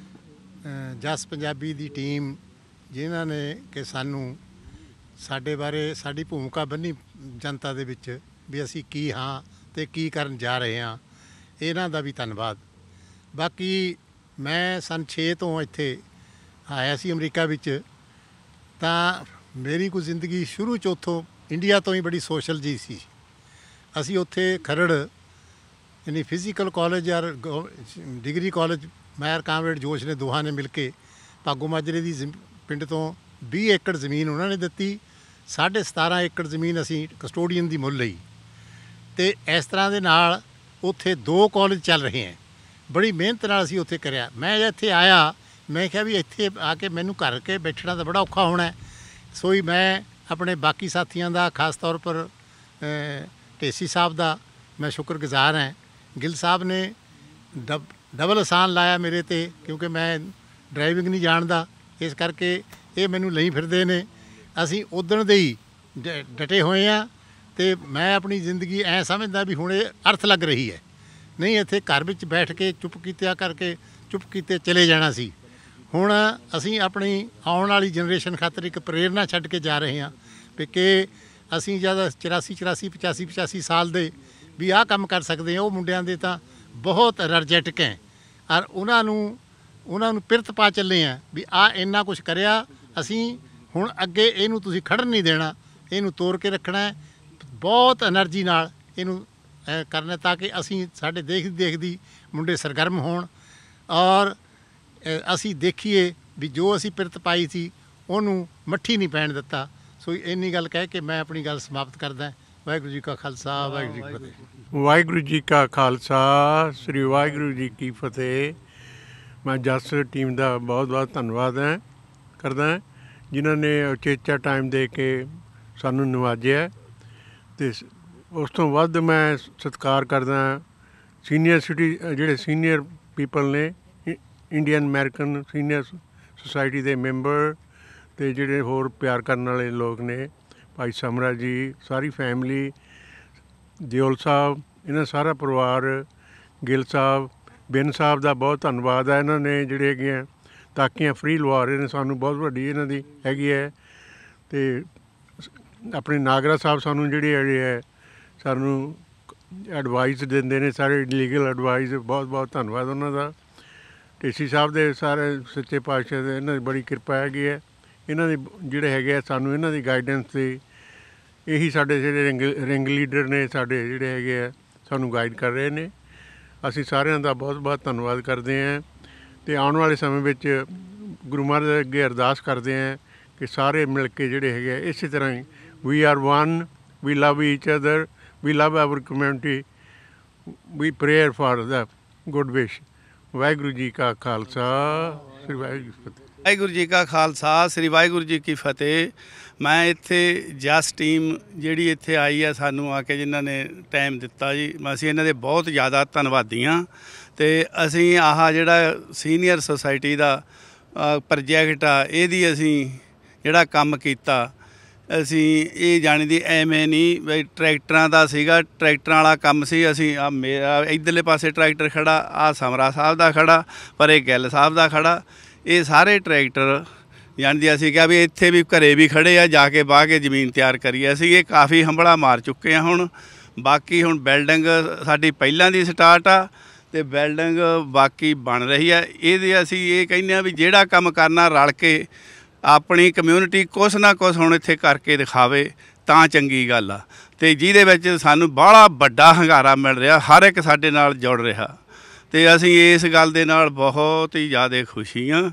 Speaker 4: ਜਸ ਪੰਜਾਬੀ ਦੀ ਟੀਮ ਜਿਨ੍ਹਾਂ ਨੇ ਕਿ ਸਾਨੂੰ ਸਾਡੇ ਬਾਰੇ ਸਾਡੀ ਭੂਮਿਕਾ ਬੰਨੀ ਜਨਤਾ ਦੇ ਵਿੱਚ ਵੀ ਅਸੀਂ ਕੀ ਹਾਂ ਅਤੇ ਕੀ ਕਰਨ ਜਾ ਰਹੇ ਹਾਂ, ਇਹਨਾਂ ਦਾ ਵੀ ਧੰਨਵਾਦ। ਬਾਕੀ ਮੈਂ ਸੰਨ ਛੇ ਤੋਂ ਇੱਥੇ ਆਇਆ ਸੀ ਅਮਰੀਕਾ ਵਿੱਚ, ਤਾਂ ਮੇਰੀ ਕੋਈ ਜ਼ਿੰਦਗੀ ਸ਼ੁਰੂ 'ਚ ਉੱਥੋਂ ਇੰਡੀਆ ਤੋਂ ਹੀ ਬੜੀ ਸੋਸ਼ਲ ਜੀ ਸੀ। ਅਸੀਂ ਉੱਥੇ ਖਰੜ ਯਾਨੀ ਫਿਜ਼ੀਕਲ ਕਾਲਜ ਔਰ ਡਿਗਰੀ ਕਾਲਜ, ਮੈਂ ਕਾਮਰੇਡ ਜੋਸ਼ ਨੇ ਦੋਹਾਂ ਨੇ ਮਿਲ ਕੇ ਭਾਗੋ ਮਾਜਰੇ ਦੀ ਜ਼ਮ- ਪਿੰਡ ਤੋਂ ਵੀਹ ਏਕੜ ਜ਼ਮੀਨ ਉਹਨਾਂ ਨੇ ਦਿੱਤੀ, ਸਾਢੇ ਸਤਾਰਾਂ ਏਕੜ ਜ਼ਮੀਨ ਅਸੀਂ ਕਸਟੋਡੀਅਨ ਦੀ ਮੁੱਲ ਲਈ। ਅਤੇ ਇਸ ਤਰ੍ਹਾਂ ਦੇ ਨਾਲ ਉੱਥੇ ਦੋ ਕਾਲਜ ਚੱਲ ਰਹੇ ਹੈ। ਬੜੀ ਮਿਹਨਤ ਨਾਲ ਅਸੀਂ ਉੱਥੇ ਕਰਿਆ। ਮੈਂ ਇੱਥੇ ਆਇਆ, ਮੈਂ ਕਿਹਾ ਵੀ ਇੱਥੇ ਆ ਕੇ ਮੈਨੂੰ ਘਰ ਕੇ ਬੈਠਣਾ ਤਾਂ ਬੜਾ ਔਖਾ ਹੋਣਾ। ਸੋ ਹੀ ਮੈਂ ਆਪਣੇ ਬਾਕੀ ਸਾਥੀਆਂ ਦਾ, ਖਾਸ ਤੌਰ ਪਰ ਢੇਸੀ ਸਾਹਿਬ ਦਾ ਮੈਂ ਸ਼ੁਕਰਗੁਜ਼ਾਰ ਹਾਂ। ਗਿੱਲ ਸਾਹਿਬ ਨੇ ਡਬ ਡਬਲ ਆਸਾਨ ਲਾਇਆ ਮੇਰੇ 'ਤੇ, ਕਿਉਂਕਿ ਮੈਂ ਡਰਾਈਵਿੰਗ ਨਹੀਂ ਜਾਣਦਾ, ਇਸ ਕਰਕੇ ਇਹ ਮੈਨੂੰ ਲਈ ਫਿਰਦੇ ਨੇ। ਅਸੀਂ ਉਦਣ ਦੇ ਹੀ ਡ ਡਟੇ ਹੋਏ ਹਾਂ ਅਤੇ ਮੈਂ ਆਪਣੀ ਜ਼ਿੰਦਗੀ ਐਂ ਸਮਝਦਾ ਵੀ ਹੁਣ ਇਹ ਅਰਥ ਲੱਗ ਰਹੀ ਹੈ। ਨਹੀਂ ਇੱਥੇ ਘਰ ਵਿੱਚ ਬੈਠ ਕੇ ਚੁੱਪ ਕੀਤਿਆ ਕਰਕੇ ਚੁੱਪ ਕੀਤੇ ਚਲੇ ਜਾਣਾ ਸੀ। ਹੁਣ ਅਸੀਂ ਆਪਣੀ ਆਉਣ ਵਾਲੀ ਜਨਰੇਸ਼ਨ ਖਾਤਰ ਇੱਕ ਪ੍ਰੇਰਨਾ ਛੱਡ ਕੇ ਜਾ ਰਹੇ ਹਾਂ ਵੀ ਕਿ ਅਸੀਂ ਜਦ ਚੁਰਾਸੀ ਚੁਰਾਸੀ ਪਚਾਸੀ ਪਚਾਸੀ ਸਾਲ ਦੇ ਵੀ ਆਹ ਕੰਮ ਕਰ ਸਕਦੇ ਹਾਂ, ਉਹ ਮੁੰਡਿਆਂ ਦੇ ਤਾਂ ਬਹੁਤ ਐਨਰਜੈਟਿਕ ਹੈ ਔਰ ਉਹਨਾਂ ਨੂੰ ਉਹਨਾਂ ਨੂੰ ਪਿਰਤ ਪਾ ਚੱਲੇ ਹਾਂ ਵੀ ਆਹ ਇੰਨਾ ਕੁਛ ਕਰਿਆ ਅਸੀਂ, ਹੁਣ ਅੱਗੇ ਇਹਨੂੰ ਤੁਸੀਂ ਖੜਨ ਨਹੀਂ ਦੇਣਾ, ਇਹਨੂੰ ਤੋੜ ਕੇ ਰੱਖਣਾ ਹੈ, ਬਹੁਤ ਐਨਰਜੀ ਨਾਲ ਇਹਨੂੰ ਕਰਨਾ ਤਾਂ ਕਿ ਅਸੀਂ ਸਾਡੇ ਦੇਖਦੀ ਦੇਖਦੀ ਮੁੰਡੇ ਸਰਗਰਮ ਹੋਣ ਔਰ ਅਸੀਂ ਦੇਖੀਏ ਵੀ ਜੋ ਅਸੀਂ ਪਿਰਤ ਪਾਈ ਸੀ ਉਹਨੂੰ ਮੱਠੀ ਨਹੀਂ ਪੈਣ ਦਿੱਤਾ। ਸੋ ਇੰਨੀ ਗੱਲ ਕਹਿ ਕੇ ਮੈਂ ਆਪਣੀ ਗੱਲ ਸਮਾਪਤ ਕਰਦਾ। ਵਾਹਿਗੁਰੂ ਜੀ ਕਾ ਖਾਲਸਾ, ਵਾਹਿਗੁਰੂ ਜੀ ਕੀ ਫਤਿਹ।
Speaker 5: ਵਾਹਿਗੁਰੂ ਜੀ ਕਾ ਖਾਲਸਾ, ਸ੍ਰੀ ਵਾਹਿਗੁਰੂ ਜੀ ਕੀ ਫਤਿਹ। ਮੈਂ ਜਸ ਟੀਮ ਦਾ ਬਹੁਤ ਬਹੁਤ ਧੰਨਵਾਦ ਹੈ ਕਰਦਾ ਜਿਨ੍ਹਾਂ ਨੇ ਉਚੇਚਾ ਟਾਈਮ ਦੇ ਕੇ ਸਾਨੂੰ ਨਵਾਜਿਆ। ਅਤੇ ਉਸ ਤੋਂ ਵੱਧ ਮੈਂ ਸਤਿਕਾਰ ਕਰਦਾ ਸੀਨੀਅਰ ਸਿਟੀ ਜਿਹੜੇ ਸੀਨੀਅਰ ਪੀਪਲ ਨੇ, ਇੰਡੀਅਨ ਅਮੈਰੀਕਨ ਸੀਨੀਅਰ ਸੁਸਾਇਟੀ ਦੇ ਮੈਂਬਰ ਅਤੇ ਜਿਹੜੇ ਹੋਰ ਪਿਆਰ ਕਰਨ ਵਾਲੇ ਲੋਕ ਨੇ, ਭਾਈ ਸਮਰਾ ਜੀ, ਸਾਰੀ ਫੈਮਿਲੀ, ਦਿਓਲ ਸਾਹਿਬ, ਇਹਨਾਂ ਸਾਰਾ ਪਰਿਵਾਰ, ਗਿੱਲ ਸਾਹਿਬ, ਬਿੰਨ ਸਾਹਿਬ ਦਾ ਬਹੁਤ ਧੰਨਵਾਦ ਹੈ। ਇਹਨਾਂ ਨੇ ਜਿਹੜੇ ਹੈਗੇ ਤਾਕੀਆਂ ਫ੍ਰੀ ਲਵਾ ਰਹੇ ਨੇ ਸਾਨੂੰ, ਬਹੁਤ ਵੱਡੀ ਇਹਨਾਂ ਦੀ ਹੈਗੀ ਹੈ। ਅਤੇ ਆਪਣੇ ਨਾਗਰਾ ਸਾਹਿਬ ਸਾਨੂੰ ਜਿਹੜੇ ਹੈਗੇ ਹੈ ਸਾਨੂੰ ਐਡਵਾਈਸ ਦਿੰਦੇ ਨੇ, ਸਾਰੇ ਲੀਗਲ ਐਡਵਾਈਸ, ਬਹੁਤ ਬਹੁਤ ਧੰਨਵਾਦ ਉਹਨਾਂ ਦਾ। ਢੇਸੀ ਸਾਹਿਬ ਦੇ ਸਾਰੇ ਸੱਚੇ ਪਾਤਸ਼ਾਹ ਦੇ ਇਹਨਾਂ ਦੀ ਬੜੀ ਕਿਰਪਾ ਹੈਗੀ ਹੈ। ਇਹਨਾਂ ਦੇ ਜਿਹੜੇ ਹੈਗੇ ਆ ਸਾਨੂੰ ਇਹਨਾਂ ਦੀ ਗਾਈਡੈਂਸ 'ਤੇ ਇਹੀ ਸਾਡੇ ਜਿਹੜੇ ਰਿੰਗ ਰਿੰਗ ਲੀਡਰ ਨੇ ਸਾਡੇ ਜਿਹੜੇ ਹੈਗੇ ਆ ਸਾਨੂੰ ਗਾਈਡ ਕਰ ਰਹੇ ਨੇ। ਅਸੀਂ ਸਾਰਿਆਂ ਦਾ ਬਹੁਤ ਬਹੁਤ ਧੰਨਵਾਦ ਕਰਦੇ ਹਾਂ ਅਤੇ ਆਉਣ ਵਾਲੇ ਸਮੇਂ ਵਿੱਚ ਗੁਰੂ ਮਹਾਰਾਜ ਦੇ ਅੱਗੇ ਅਰਦਾਸ ਕਰਦੇ ਹਾਂ ਕਿ ਸਾਰੇ ਮਿਲ ਕੇ ਜਿਹੜੇ ਹੈਗੇ ਆ ਇਸੇ ਤਰ੍ਹਾਂ ਹੀ we are one, we love each other, we love our community, we prayer for the good wish. Waheguru ji ਕਾ ਖਾਲਸਾ, ਸ੍ਰੀ ਵਾਹਿਗੁਰੂ ਜੀ ਕੀ ਫਤਿਹ।
Speaker 1: ਵਾਹਿਗੁਰੂ ਜੀ ਕਾ ਖਾਲਸਾ, ਸ੍ਰੀ ਵਾਹਿਗੁਰੂ ਜੀ ਕੀ ਫਤਿਹ। ਮੈਂ ਇੱਥੇ ਜਸ ਟੀਮ ਜਿਹੜੀ ਇੱਥੇ ਆਈ ਆ ਸਾਨੂੰ ਆ ਕੇ ਜਿਨ੍ਹਾਂ ਨੇ ਟਾਈਮ ਦਿੱਤਾ ਜੀ, ਅਸੀਂ ਇਹਨਾਂ ਦੇ ਬਹੁਤ ਜ਼ਿਆਦਾ ਧੰਨਵਾਦੀ ਹਾਂ। ਅਤੇ ਅਸੀਂ ਆਹ ਜਿਹੜਾ ਸੀਨੀਅਰ ਸੁਸਾਇਟੀ ਦਾ ਪ੍ਰੋਜੈਕਟ ਆ ਇਹਦੀ ਅਸੀਂ ਜਿਹੜਾ ਕੰਮ ਕੀਤਾ, ਅਸੀਂ ਇਹ ਜਾਣੀ ਐਵੇਂ ਨਹੀਂ ਬਈ ਟਰੈਕਟਰਾਂ ਦਾ ਸੀਗਾ, ਟਰੈਕਟਰਾਂ ਵਾਲਾ ਕੰਮ ਸੀ। ਅਸੀਂ ਆ ਮੇਰਾ ਇੱਧਰਲੇ ਪਾਸੇ ਟਰੈਕਟਰ ਖੜ੍ਹਾ, ਆਹ ਸਮਰਾ ਸਾਹਿਬ ਦਾ ਖੜ੍ਹਾ, ਪਰ ਇਹ ਗਿੱਲ ਸਾਹਿਬ ਦਾ ਖੜ੍ਹਾ, ਇਹ ਸਾਰੇ ਟਰੈਕਟਰ ਜਾਣਦੀ ਅਸੀਂ ਕਿਹਾ ਵੀ ਇੱਥੇ ਵੀ ਘਰੇ ਵੀ ਖੜ੍ਹੇ ਆ, ਜਾ ਕੇ ਵਾਹ ਕੇ ਜ਼ਮੀਨ ਤਿਆਰ ਕਰੀਏ। ਅਸੀਂ ਇਹ ਕਾਫੀ ਹੰਭਲਾ ਮਾਰ ਚੁੱਕੇ ਹਾਂ। ਹੁਣ ਬਾਕੀ ਹੁਣ ਬਿਲਡਿੰਗ ਸਾਡੀ ਪਹਿਲਾਂ ਦੀ ਸਟਾਰਟ ਆ ਅਤੇ ਬਿਲਡਿੰਗ ਬਾਕੀ ਬਣ ਰਹੀ ਆ। ਇਹਦੇ ਅਸੀਂ ਇਹ ਕਹਿੰਦੇ ਹਾਂ ਵੀ ਜਿਹੜਾ ਕੰਮ ਕਰਨਾ ਰਲ ਕੇ ਆਪਣੀ ਕਮਿਊਨਿਟੀ ਕੁਛ ਨਾ ਕੁਛ ਹੁਣ ਇੱਥੇ ਕਰਕੇ ਦਿਖਾਵੇ ਤਾਂ ਚੰਗੀ ਗੱਲ ਆ। ਅਤੇ ਜਿਹਦੇ ਵਿੱਚ ਸਾਨੂੰ ਬਾਹਲਾ ਵੱਡਾ ਹੁੰਗਾਰਾ ਮਿਲ ਰਿਹਾ, ਹਰ ਇੱਕ ਸਾਡੇ ਨਾਲ ਜੁੜ ਰਿਹਾ ਅਤੇ ਅਸੀਂ ਇਸ ਗੱਲ ਦੇ ਨਾਲ ਬਹੁਤ ਹੀ ਜ਼ਿਆਦਾ ਖੁਸ਼ੀ ਹਾਂ।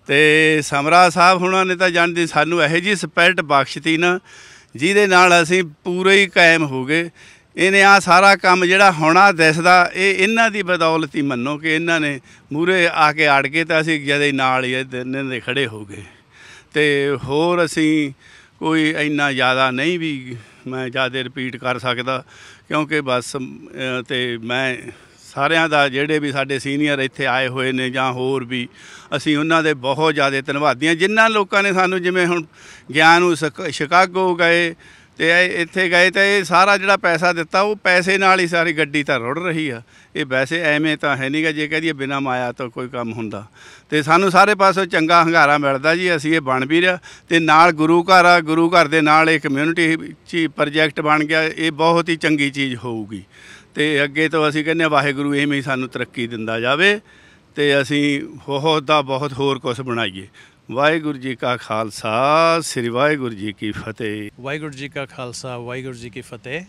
Speaker 1: ਅਤੇ ਸਮਰਾ ਸਾਹਿਬ ਹੁਣਾਂ ਨੇ ਤਾਂ ਜਾਣਦੇ ਸਾਨੂੰ ਇਹੋ ਜਿਹੀ ਸਪਿਰਿਟ ਬਖਸ਼ਤੀ ਨਾ, ਜਿਹਦੇ ਨਾਲ ਅਸੀਂ ਪੂਰੇ ਹੀ ਕਾਇਮ ਹੋ ਗਏ। ਇਹਨੇ ਆਹ ਸਾਰਾ ਕੰਮ ਜਿਹੜਾ ਹੋਣਾ ਦਿਸਦਾ, ਇਹ ਇਹਨਾਂ ਦੀ ਬਦੌਲਤ ਹੀ ਮੰਨੋ ਕਿ ਇਹਨਾਂ ਨੇ ਮੂਹਰੇ ਆ ਕੇ ਅੜ ਗਏ ਤਾਂ ਅਸੀਂ ਜਦੇ ਨਾਲ ਹੀ ਇਹਨਾਂ ਦੇ ਖੜ੍ਹੇ ਹੋ ਗਏ। ਅਤੇ ਹੋਰ ਅਸੀਂ ਕੋਈ ਇੰਨਾ ਜ਼ਿਆਦਾ ਨਹੀਂ ਵੀ ਮੈਂ ਜ਼ਿਆਦਾ ਰਿਪੀਟ ਕਰ ਸਕਦਾ, ਕਿਉਂਕਿ ਬਸ ਅਤੇ ਮੈਂ ਸਾਰਿਆਂ ਦਾ ਜਿਹੜੇ ਵੀ ਸਾਡੇ ਸੀਨੀਅਰ ਇੱਥੇ ਆਏ ਹੋਏ ਨੇ ਜਾਂ ਹੋਰ ਵੀ, ਅਸੀਂ ਉਹਨਾਂ ਦੇ ਬਹੁਤ ਜ਼ਿਆਦਾ ਧੰਨਵਾਦੀ ਹਾਂ। ਜਿਨ੍ਹਾਂ ਲੋਕਾਂ ਨੇ ਸਾਨੂੰ, ਜਿਵੇਂ ਹੁਣ ਗਿਆਨ ਨੂੰ ਸ਼ਿਕ ਸ਼ਿਕਾਗੋ ਗਏ ਅਤੇ ਇੱਥੇ ਗਏ ਤਾਂ ਇਹ ਸਾਰਾ ਜਿਹੜਾ ਪੈਸਾ ਦਿੱਤਾ ਉਹ ਪੈਸੇ ਨਾਲ ਹੀ ਸਾਰੀ ਗੱਡੀ ਤਾਂ ਰੁੜ ਰਹੀ ਆ। ਇਹ ਵੈਸੇ ਐਵੇਂ ਤਾਂ ਹੈ ਨਹੀਂ ਗਾ, ਜੇ ਕਹਿ ਦਈਏ ਬਿਨਾਂ ਮਾਇਆ ਤੋਂ ਕੋਈ ਕੰਮ ਹੁੰਦਾ। ਅਤੇ ਸਾਨੂੰ ਸਾਰੇ ਪਾਸੋਂ ਚੰਗਾ ਹੁੰਗਾਰਾ ਮਿਲਦਾ ਜੀ। ਅਸੀਂ ਇਹ ਬਣ ਵੀ ਰਿਹਾ ਅਤੇ ਨਾਲ ਗੁਰੂ ਘਰ ਆ, ਗੁਰੂ ਘਰ ਦੇ ਨਾਲ ਇਹ ਕਮਿਊਨਿਟੀ 'ਚ ਪ੍ਰੋਜੈਕਟ ਬਣ ਗਿਆ। ਇਹ ਬਹੁਤ ਹੀ ਚੰਗੀ ਚੀਜ਼ ਹੋਊਗੀ ਅਤੇ ਅੱਗੇ ਤੋਂ ਅਸੀਂ ਕਹਿੰਦੇ ਹਾਂ ਵਾਹਿਗੁਰੂ ਇਵੇਂ ਹੀ ਸਾਨੂੰ ਤਰੱਕੀ ਦਿੰਦਾ ਜਾਵੇ ਅਤੇ ਅਸੀਂ ਬਹੁਤ ਦਾ ਬਹੁਤ ਹੋਰ ਕੁਛ ਬਣਾਈਏ। ਵਾਹਿਗੁਰੂ ਜੀ ਕਾ ਖਾਲਸਾ, ਸ੍ਰੀ ਵਾਹਿਗੁਰੂ ਜੀ ਕੀ ਫਤਿਹ।
Speaker 6: ਵਾਹਿਗੁਰੂ ਜੀ ਕਾ ਖਾਲਸਾ, ਵਾਹਿਗੁਰੂ ਜੀ ਕੀ ਫਤਿਹ।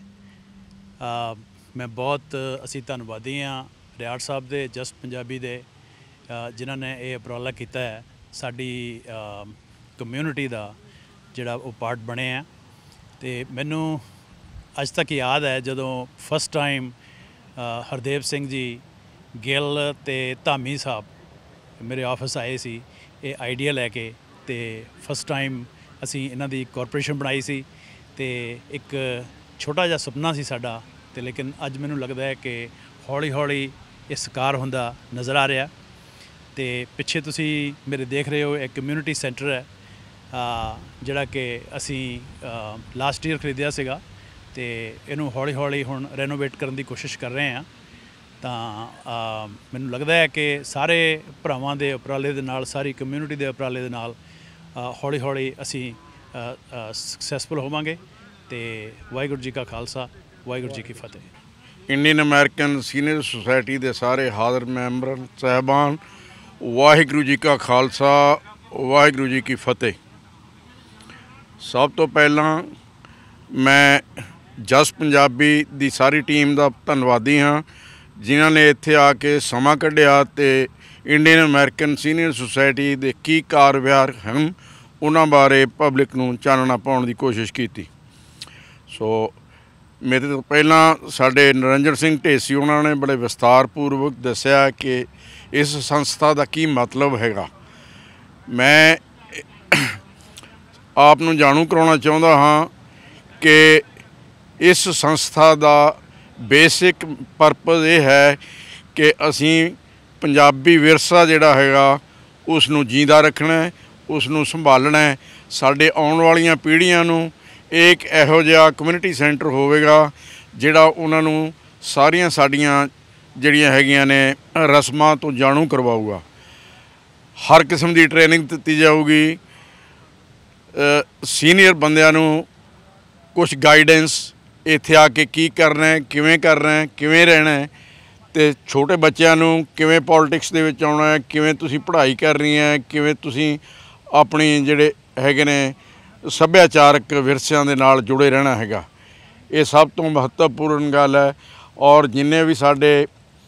Speaker 6: ਮੈਂ ਬਹੁਤ ਅਸੀਂ ਧੰਨਵਾਦੀ ਹਾਂ ਰਿਆੜ ਸਾਹਿਬ ਦੇ, ਜਸ ਪੰਜਾਬੀ ਦੇ, ਜਿਨ੍ਹਾਂ ਨੇ ਇਹ ਉਪਰਾਲਾ ਕੀਤਾ ਹੈ ਸਾਡੀ ਕਮਿਊਨਿਟੀ ਦਾ ਜਿਹੜਾ ਉਹ ਪਾਰਟ ਬਣੇ ਆ। ਤੇ ਮੈਨੂੰ ਅੱਜ ਤੱਕ ਯਾਦ ਹੈ ਜਦੋਂ ਫਸਟ ਟਾਈਮ ਹਰਦੇਵ ਸਿੰਘ ਜੀ ਗਿੱਲ ਤੇ ਧਾਮੀ ਸਾਹਿਬ ਮੇਰੇ ਆਫਿਸ ਆਏ ਸੀ ਇਹ ਆਈਡੀਆ ਲੈ ਕੇ, ਤੇ ਫਸਟ ਟਾਈਮ ਅਸੀਂ ਇਹਨਾਂ ਦੀ ਕਾਰਪੋਰੇਸ਼ਨ ਬਣਾਈ ਸੀ। ਤੇ ਇੱਕ ਛੋਟਾ ਜਿਹਾ ਸੁਪਨਾ ਸੀ ਸਾਡਾ, ਤੇ ਲੇਕਿਨ ਅੱਜ ਮੈਨੂੰ ਲੱਗਦਾ ਹੈ ਕਿ ਹੌਲੀ ਹੌਲੀ ਇਹ ਸਾਕਾਰ ਹੁੰਦਾ ਨਜ਼ਰ ਆ ਰਿਹਾ। ਤੇ ਪਿੱਛੇ ਤੁਸੀਂ ਮੇਰੇ ਦੇਖ ਰਹੇ ਹੋ ਇੱਕ ਕਮਿਊਨਿਟੀ ਸੈਂਟਰ ਹੈ ਜਿਹੜਾ ਕਿ ਅਸੀਂ ਲਾਸਟ ਈਅਰ ਖਰੀਦਿਆ ਸੀਗਾ, ਤੇ ਇਹਨੂੰ ਹੌਲੀ ਹੌਲੀ ਹੁਣ ਰੈਨੋਵੇਟ ਕਰਨ ਦੀ ਕੋਸ਼ਿਸ਼ ਕਰ ਰਹੇ ਹਾਂ। ਤਾਂ ਮੈਨੂੰ ਲੱਗਦਾ ਹੈ ਕਿ ਸਾਰੇ ਭਰਾਵਾਂ ਦੇ ਉਪਰਾਲੇ ਦੇ ਨਾਲ, ਸਾਰੀ ਕਮਿਊਨਿਟੀ ਦੇ ਉਪਰਾਲੇ ਦੇ ਨਾਲ ਹੌਲੀ ਹੌਲੀ ਅਸੀਂ ਸਕਸੈਸਫੁਲ ਹੋਵਾਂਗੇ। ਤੇ ਵਾਹਿਗੁਰੂ ਜੀ ਕਾ ਖਾਲਸਾ, ਵਾਹਿਗੁਰੂ ਜੀ ਕੀ ਫਤਿਹ।
Speaker 7: ਇੰਡੀਅਨ ਅਮਰੀਕਨ ਸੀਨੀਅਰ ਸੁਸਾਇਟੀ ਦੇ ਸਾਰੇ ਹਾਜ਼ਰ ਮੈਂਬਰ ਸਾਹਿਬਾਨ, ਵਾਹਿਗੁਰੂ ਜੀ ਕਾ ਖਾਲਸਾ, ਵਾਹਿਗੁਰੂ ਜੀ ਕੀ ਫਤਿਹ। ਸਭ ਤੋਂ ਪਹਿਲਾਂ ਮੈਂ ਜਸ ਪੰਜਾਬੀ ਦੀ ਸਾਰੀ ਟੀਮ ਦਾ ਧੰਨਵਾਦੀ ਹਾਂ ਜਿਨ੍ਹਾਂ ਨੇ ਇੱਥੇ ਆ ਕੇ ਸਮਾਂ ਕੱਢਿਆ ਤੇ ਇੰਡੀਅਨ ਅਮਰੀਕਨ ਸੀਨੀਅਰ ਸੁਸਾਇਟੀ ਦੇ ਕੀ ਕਾਰ ਵਿਹਾਰ ਹਨ ਉਹਨਾਂ ਬਾਰੇ ਪਬਲਿਕ ਨੂੰ ਚਾਨਣਾ ਪਾਉਣ ਦੀ ਕੋਸ਼ਿਸ਼ ਕੀਤੀ। ਸੋ ਮੇਰੇ ਤੋਂ ਪਹਿਲਾਂ ਸਾਡੇ ਨਰਿੰਦਰ ਸਿੰਘ ਢੇਸੀ ਉਹਨਾਂ ਨੇ ਬੜੇ ਵਿਸਥਾਰਪੂਰਵਕ ਦੱਸਿਆ ਕਿ ਇਸ ਸੰਸਥਾ ਦਾ ਕੀ ਮਤਲਬ ਹੈਗਾ। ਮੈਂ ਆਪ ਨੂੰ ਜਾਣੂ ਕਰਾਉਣਾ ਚਾਹੁੰਦਾ ਹਾਂ ਕਿ ਇਸ ਸੰਸਥਾ ਦਾ ਬੇਸਿਕ ਪਰਪਸ ਇਹ ਹੈ ਕਿ ਅਸੀਂ ਪੰਜਾਬੀ ਵਿਰਸਾ ਜਿਹੜਾ ਹੈਗਾ ਉਸ ਨੂੰ ਜਿੰਦਾ ਰੱਖਣਾ, ਉਸ ਨੂੰ ਸੰਭਾਲਣਾ। ਸਾਡੇ ਆਉਣ ਵਾਲੀਆਂ ਪੀੜ੍ਹੀਆਂ ਨੂੰ ਇੱਕ ਇਹੋ ਜਿਹਾ ਕਮਿਊਨਿਟੀ ਸੈਂਟਰ ਹੋਵੇਗਾ ਜਿਹੜਾ ਉਹਨਾਂ ਨੂੰ ਸਾਰੀਆਂ ਸਾਡੀਆਂ ਜਿਹੜੀਆਂ ਹੈਗੀਆਂ ਨੇ ਰਸਮਾਂ ਤੋਂ ਜਾਣੂ ਕਰਵਾਊਗਾ। ਹਰ ਕਿਸਮ ਦੀ ਟ੍ਰੇਨਿੰਗ ਦਿੱਤੀ ਜਾਊਗੀ। ਸੀਨੀਅਰ ਬੰਦਿਆਂ ਨੂੰ ਕੁਛ ਗਾਈਡੈਂਸ ਇੱਥੇ ਆ ਕੇ ਕੀ ਕਰਨਾ, ਕਿਵੇਂ ਕਰਨਾ, ਕਿਵੇਂ ਰਹਿਣਾ, ਅਤੇ ਛੋਟੇ ਬੱਚਿਆਂ ਨੂੰ ਕਿਵੇਂ ਪੋਲੀਟਿਕਸ ਦੇ ਵਿੱਚ ਆਉਣਾ, ਕਿਵੇਂ ਤੁਸੀਂ ਪੜ੍ਹਾਈ ਕਰਨੀ ਹੈ, ਕਿਵੇਂ ਤੁਸੀਂ ਆਪਣੀ ਜਿਹੜੇ ਹੈਗੇ ਨੇ ਸੱਭਿਆਚਾਰਕ ਵਿਰਸਿਆਂ ਦੇ ਨਾਲ ਜੁੜੇ ਰਹਿਣਾ ਹੈਗਾ। ਇਹ ਸਭ ਤੋਂ ਮਹੱਤਵਪੂਰਨ ਗੱਲ ਹੈ। ਔਰ ਜਿੰਨੇ ਵੀ ਸਾਡੇ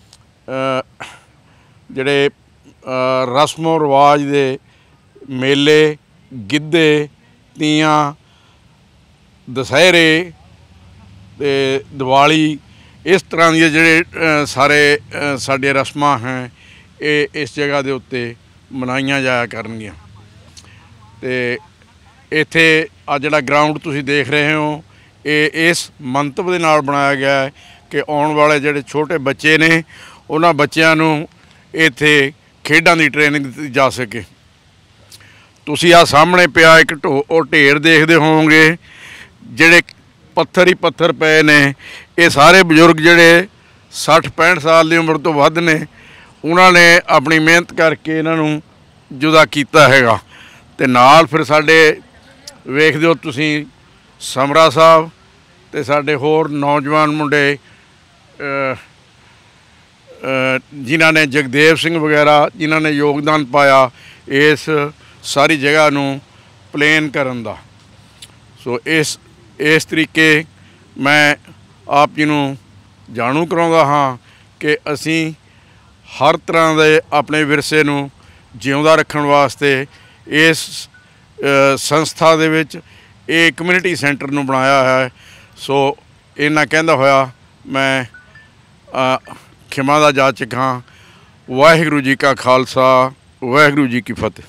Speaker 7: ਜਿਹੜੇ ਰਸਮੋ ਰਿਵਾਜ ਦੇ ਮੇਲੇ, ਗਿੱਧੇ, ਤੀਆਂ, ਦੁਸਹਿਰੇ ਅਤੇ ਦੀਵਾਲੀ, ਇਸ ਤਰ੍ਹਾਂ ਦੀਆਂ ਜਿਹੜੇ ਸਾਰੇ ਸਾਡੇ ਰਸਮਾਂ ਹੈ ਇਹ ਇਸ ਜਗ੍ਹਾ ਦੇ ਉੱਤੇ ਮਨਾਈਆਂ ਜਾਇਆ ਕਰਨਗੀਆਂ। ਅਤੇ ਇੱਥੇ ਆ ਜਿਹੜਾ ਗਰਾਊਂਡ ਤੁਸੀਂ ਦੇਖ ਰਹੇ ਹੋ ਇਹ ਇਸ ਮੰਤਵ ਦੇ ਨਾਲ ਬਣਾਇਆ ਗਿਆ ਹੈ ਕਿ ਆਉਣ ਵਾਲੇ ਜਿਹੜੇ ਛੋਟੇ ਬੱਚੇ ਨੇ ਉਹਨਾਂ ਬੱਚਿਆਂ ਨੂੰ ਇੱਥੇ ਖੇਡਾਂ ਦੀ ਟ੍ਰੇਨਿੰਗ ਦਿੱਤੀ ਜਾ ਸਕੇ। ਤੁਸੀਂ ਆ ਸਾਹਮਣੇ ਪਿਆ ਇੱਕ ਢੋ ਉਹ ਢੇਰ ਦੇਖਦੇ ਹੋਵੋਗੇ ਜਿਹੜੇ ਪੱਥਰ ਹੀ ਪੱਥਰ ਪਏ ਨੇ। ਇਹ ਸਾਰੇ ਬਜ਼ੁਰਗ ਜਿਹੜੇ ਸੱਠ ਪੈਂਹਠ ਸਾਲ ਦੀ ਉਮਰ ਤੋਂ ਵੱਧ ਨੇ ਉਹਨਾਂ ਨੇ ਆਪਣੀ ਮਿਹਨਤ ਕਰਕੇ ਇਹਨਾਂ ਨੂੰ ਜੁਦਾ ਕੀਤਾ ਹੈਗਾ। ਅਤੇ ਨਾਲ ਫਿਰ ਸਾਡੇ ਵੇਖਦੇ ਹੋ ਤੁਸੀਂ ਸਮਰਾ ਸਾਹਿਬ ਅਤੇ ਸਾਡੇ ਹੋਰ ਨੌਜਵਾਨ ਮੁੰਡੇ ਜਿਨ੍ਹਾਂ ਨੇ ਜਗਦੇਵ ਸਿੰਘ ਵਗੈਰਾ ਜਿਨ੍ਹਾਂ ਨੇ ਯੋਗਦਾਨ ਪਾਇਆ ਇਸ ਸਾਰੀ ਜਗ੍ਹਾ ਨੂੰ ਪਲੇਨ ਕਰਨ ਦਾ। ਸੋ ਇਸ ਇਸ ਤਰੀਕੇ ਮੈਂ ਆਪ ਜੀ ਨੂੰ ਜਾਣੂ ਕਰਾਉਂਦਾ ਹਾਂ ਕਿ ਅਸੀਂ ਹਰ ਤਰ੍ਹਾਂ ਦੇ ਆਪਣੇ ਵਿਰਸੇ ਨੂੰ ਜਿਉਂਦਾ ਰੱਖਣ ਵਾਸਤੇ ਇਸ ਸੰਸਥਾ ਦੇ ਵਿੱਚ ਇਹ ਕਮਿਊਨਿਟੀ ਸੈਂਟਰ ਨੂੰ ਬਣਾਇਆ ਹੈ। ਸੋ ਇਹਨਾਂ ਕਹਿੰਦਾ ਹੋਇਆ ਮੈਂ ਖਿਮਾ ਦਾ ਜਾਚਕ ਹਾਂ। ਵਾਹਿਗੁਰੂ ਜੀ ਕਾ ਖਾਲਸਾ, ਵਾਹਿਗੁਰੂ ਜੀ ਕੀ ਫਤਿਹ।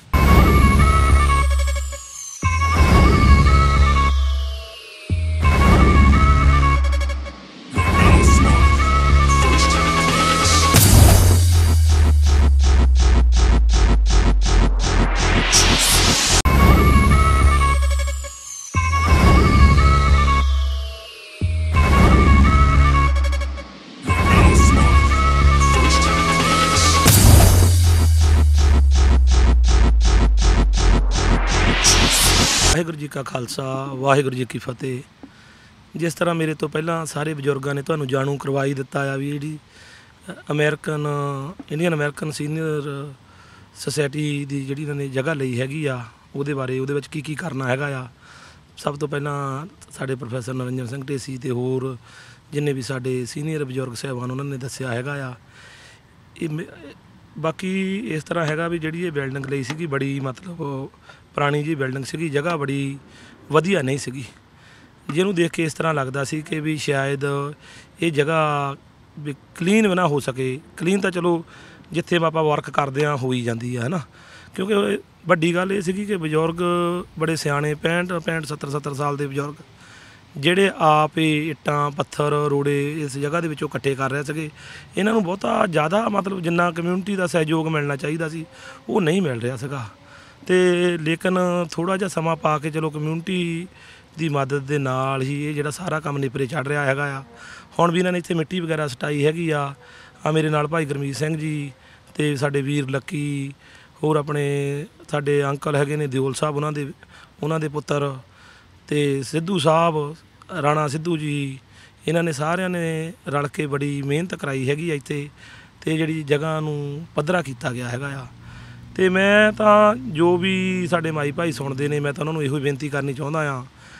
Speaker 8: ਵਾਹਿਗੁਰੂ ਜੀ ਕਾ ਖਾਲਸਾ, ਵਾਹਿਗੁਰੂ ਜੀ ਕੀ ਫਤਿਹ। ਜਿਸ ਤਰ੍ਹਾਂ ਮੇਰੇ ਤੋਂ ਪਹਿਲਾਂ ਸਾਰੇ ਬਜ਼ੁਰਗਾਂ ਨੇ ਤੁਹਾਨੂੰ ਜਾਣੂ ਕਰਵਾਈ ਦਿੱਤਾ ਆ ਵੀ ਜਿਹੜੀ American Indian American senior society ਦੀ ਜਿਹੜੀ ਇਹਨਾਂ ਨੇ ਜਗ੍ਹਾ ਲਈ ਹੈਗੀ ਆ ਉਹਦੇ ਬਾਰੇ, ਉਹਦੇ ਵਿੱਚ ਕੀ ਕੀ ਕਰਨਾ ਹੈਗਾ ਆ। ਸਭ ਤੋਂ ਪਹਿਲਾਂ ਸਾਡੇ ਪ੍ਰੋਫੈਸਰ ਨਰਿੰਦਰ ਸਿੰਘ ਢੇਸੀ ਅਤੇ ਹੋਰ ਜਿੰਨੇ ਵੀ ਸਾਡੇ ਸੀਨੀਅਰ ਬਜ਼ੁਰਗ ਸਾਹਿਬਾਨ ਉਹਨਾਂ ਨੇ ਦੱਸਿਆ ਹੈਗਾ ਆ। ਇਹ ਬਾਕੀ ਇਸ ਤਰ੍ਹਾਂ ਹੈਗਾ ਵੀ ਜਿਹੜੀ ਇਹ ਬਿਲਡਿੰਗ ਲਈ ਸੀਗੀ ਬੜੀ ਮਤਲਬ ਪੁਰਾਣੀ ਜੀ ਬਿਲਡਿੰਗ ਸੀਗੀ, ਜਗ੍ਹਾ ਬੜੀ ਵਧੀਆ ਨਹੀਂ ਸੀਗੀ। ਜਿਹਨੂੰ ਦੇਖ ਕੇ ਇਸ ਤਰ੍ਹਾਂ ਲੱਗਦਾ ਸੀ ਕਿ ਵੀ ਸ਼ਾਇਦ ਇਹ ਜਗ੍ਹਾ ਵੀ ਕਲੀਨ ਵੀ ਨਾ ਹੋ ਸਕੇ। ਕਲੀਨ ਤਾਂ ਚਲੋ ਜਿੱਥੇ ਆਪਾਂ ਵਰਕ ਕਰਦੇ ਹਾਂ ਹੋ ਹੀ ਜਾਂਦੀ ਆ ਹੈ ਨਾ, ਕਿਉਂਕਿ ਵੱਡੀ ਗੱਲ ਇਹ ਸੀਗੀ ਕਿ ਬਜ਼ੁਰਗ ਬੜੇ ਸਿਆਣੇ ਪੈਂਹਠ ਪੈਂਹਠ ਸੱਤਰ ਸੱਤਰ ਸਾਲ ਦੇ ਬਜ਼ੁਰਗ ਜਿਹੜੇ ਆਪ ਹੀ ਇੱਟਾਂ ਪੱਥਰ ਰੋੜੇ ਇਸ ਜਗ੍ਹਾ ਦੇ ਵਿੱਚੋਂ ਇਕੱਠੇ ਕਰ ਰਹੇ ਸੀਗੇ। ਇਹਨਾਂ ਨੂੰ ਬਹੁਤਾ ਜ਼ਿਆਦਾ ਮਤਲਬ ਜਿੰਨਾ ਕਮਿਊਨਿਟੀ ਦਾ ਸਹਿਯੋਗ ਮਿਲਣਾ ਚਾਹੀਦਾ ਸੀ ਉਹ ਨਹੀਂ ਮਿਲ ਰਿਹਾ ਸੀਗਾ। ਅਤੇ ਲੇਕਿਨ ਥੋੜ੍ਹਾ ਜਿਹਾ ਸਮਾਂ ਪਾ ਕੇ ਚਲੋ ਕਮਿਊਨਿਟੀ ਦੀ ਮਦਦ ਦੇ ਨਾਲ ਹੀ ਇਹ ਜਿਹੜਾ ਸਾਰਾ ਕੰਮ ਨਿਪਰੇ ਚੜ੍ਹ ਰਿਹਾ ਹੈਗਾ ਆ। ਹੁਣ ਵੀ ਇਹਨਾਂ ਨੇ ਇੱਥੇ ਮਿੱਟੀ ਵਗੈਰਾ ਸਟਾਈ ਹੈਗੀ ਆ। ਆ ਮੇਰੇ ਨਾਲ ਭਾਈ ਗੁਰਮੀਤ ਸਿੰਘ ਜੀ ਅਤੇ ਸਾਡੇ ਵੀਰ ਲੱਕੀ, ਹੋਰ ਆਪਣੇ ਸਾਡੇ ਅੰਕਲ ਹੈਗੇ ਨੇ ਦਿਓਲ ਸਾਹਿਬ, ਉਹਨਾਂ ਦੇ ਉਹਨਾਂ ਦੇ ਪੁੱਤਰ, ਅਤੇ ਸਿੱਧੂ ਸਾਹਿਬ ਰਾਣਾ ਸਿੱਧੂ ਜੀ, ਇਹਨਾਂ ਨੇ ਸਾਰਿਆਂ ਨੇ ਰਲ ਕੇ ਬੜੀ ਮਿਹਨਤ ਕਰਾਈ ਹੈਗੀ ਆ ਇੱਥੇ, ਅਤੇ ਜਿਹੜੀ ਜਗ੍ਹਾ ਨੂੰ ਪੱਧਰਾ ਕੀਤਾ ਗਿਆ ਹੈਗਾ ਆ। ਅਤੇ ਮੈਂ ਤਾਂ ਜੋ ਵੀ ਸਾਡੇ ਮਾਈ ਭਾਈ ਸੁਣਦੇ ਨੇ, ਮੈਂ ਤਾਂ ਉਹਨਾਂ ਨੂੰ ਇਹੋ ਬੇਨਤੀ ਕਰਨੀ ਚਾਹੁੰਦਾ ਹਾਂ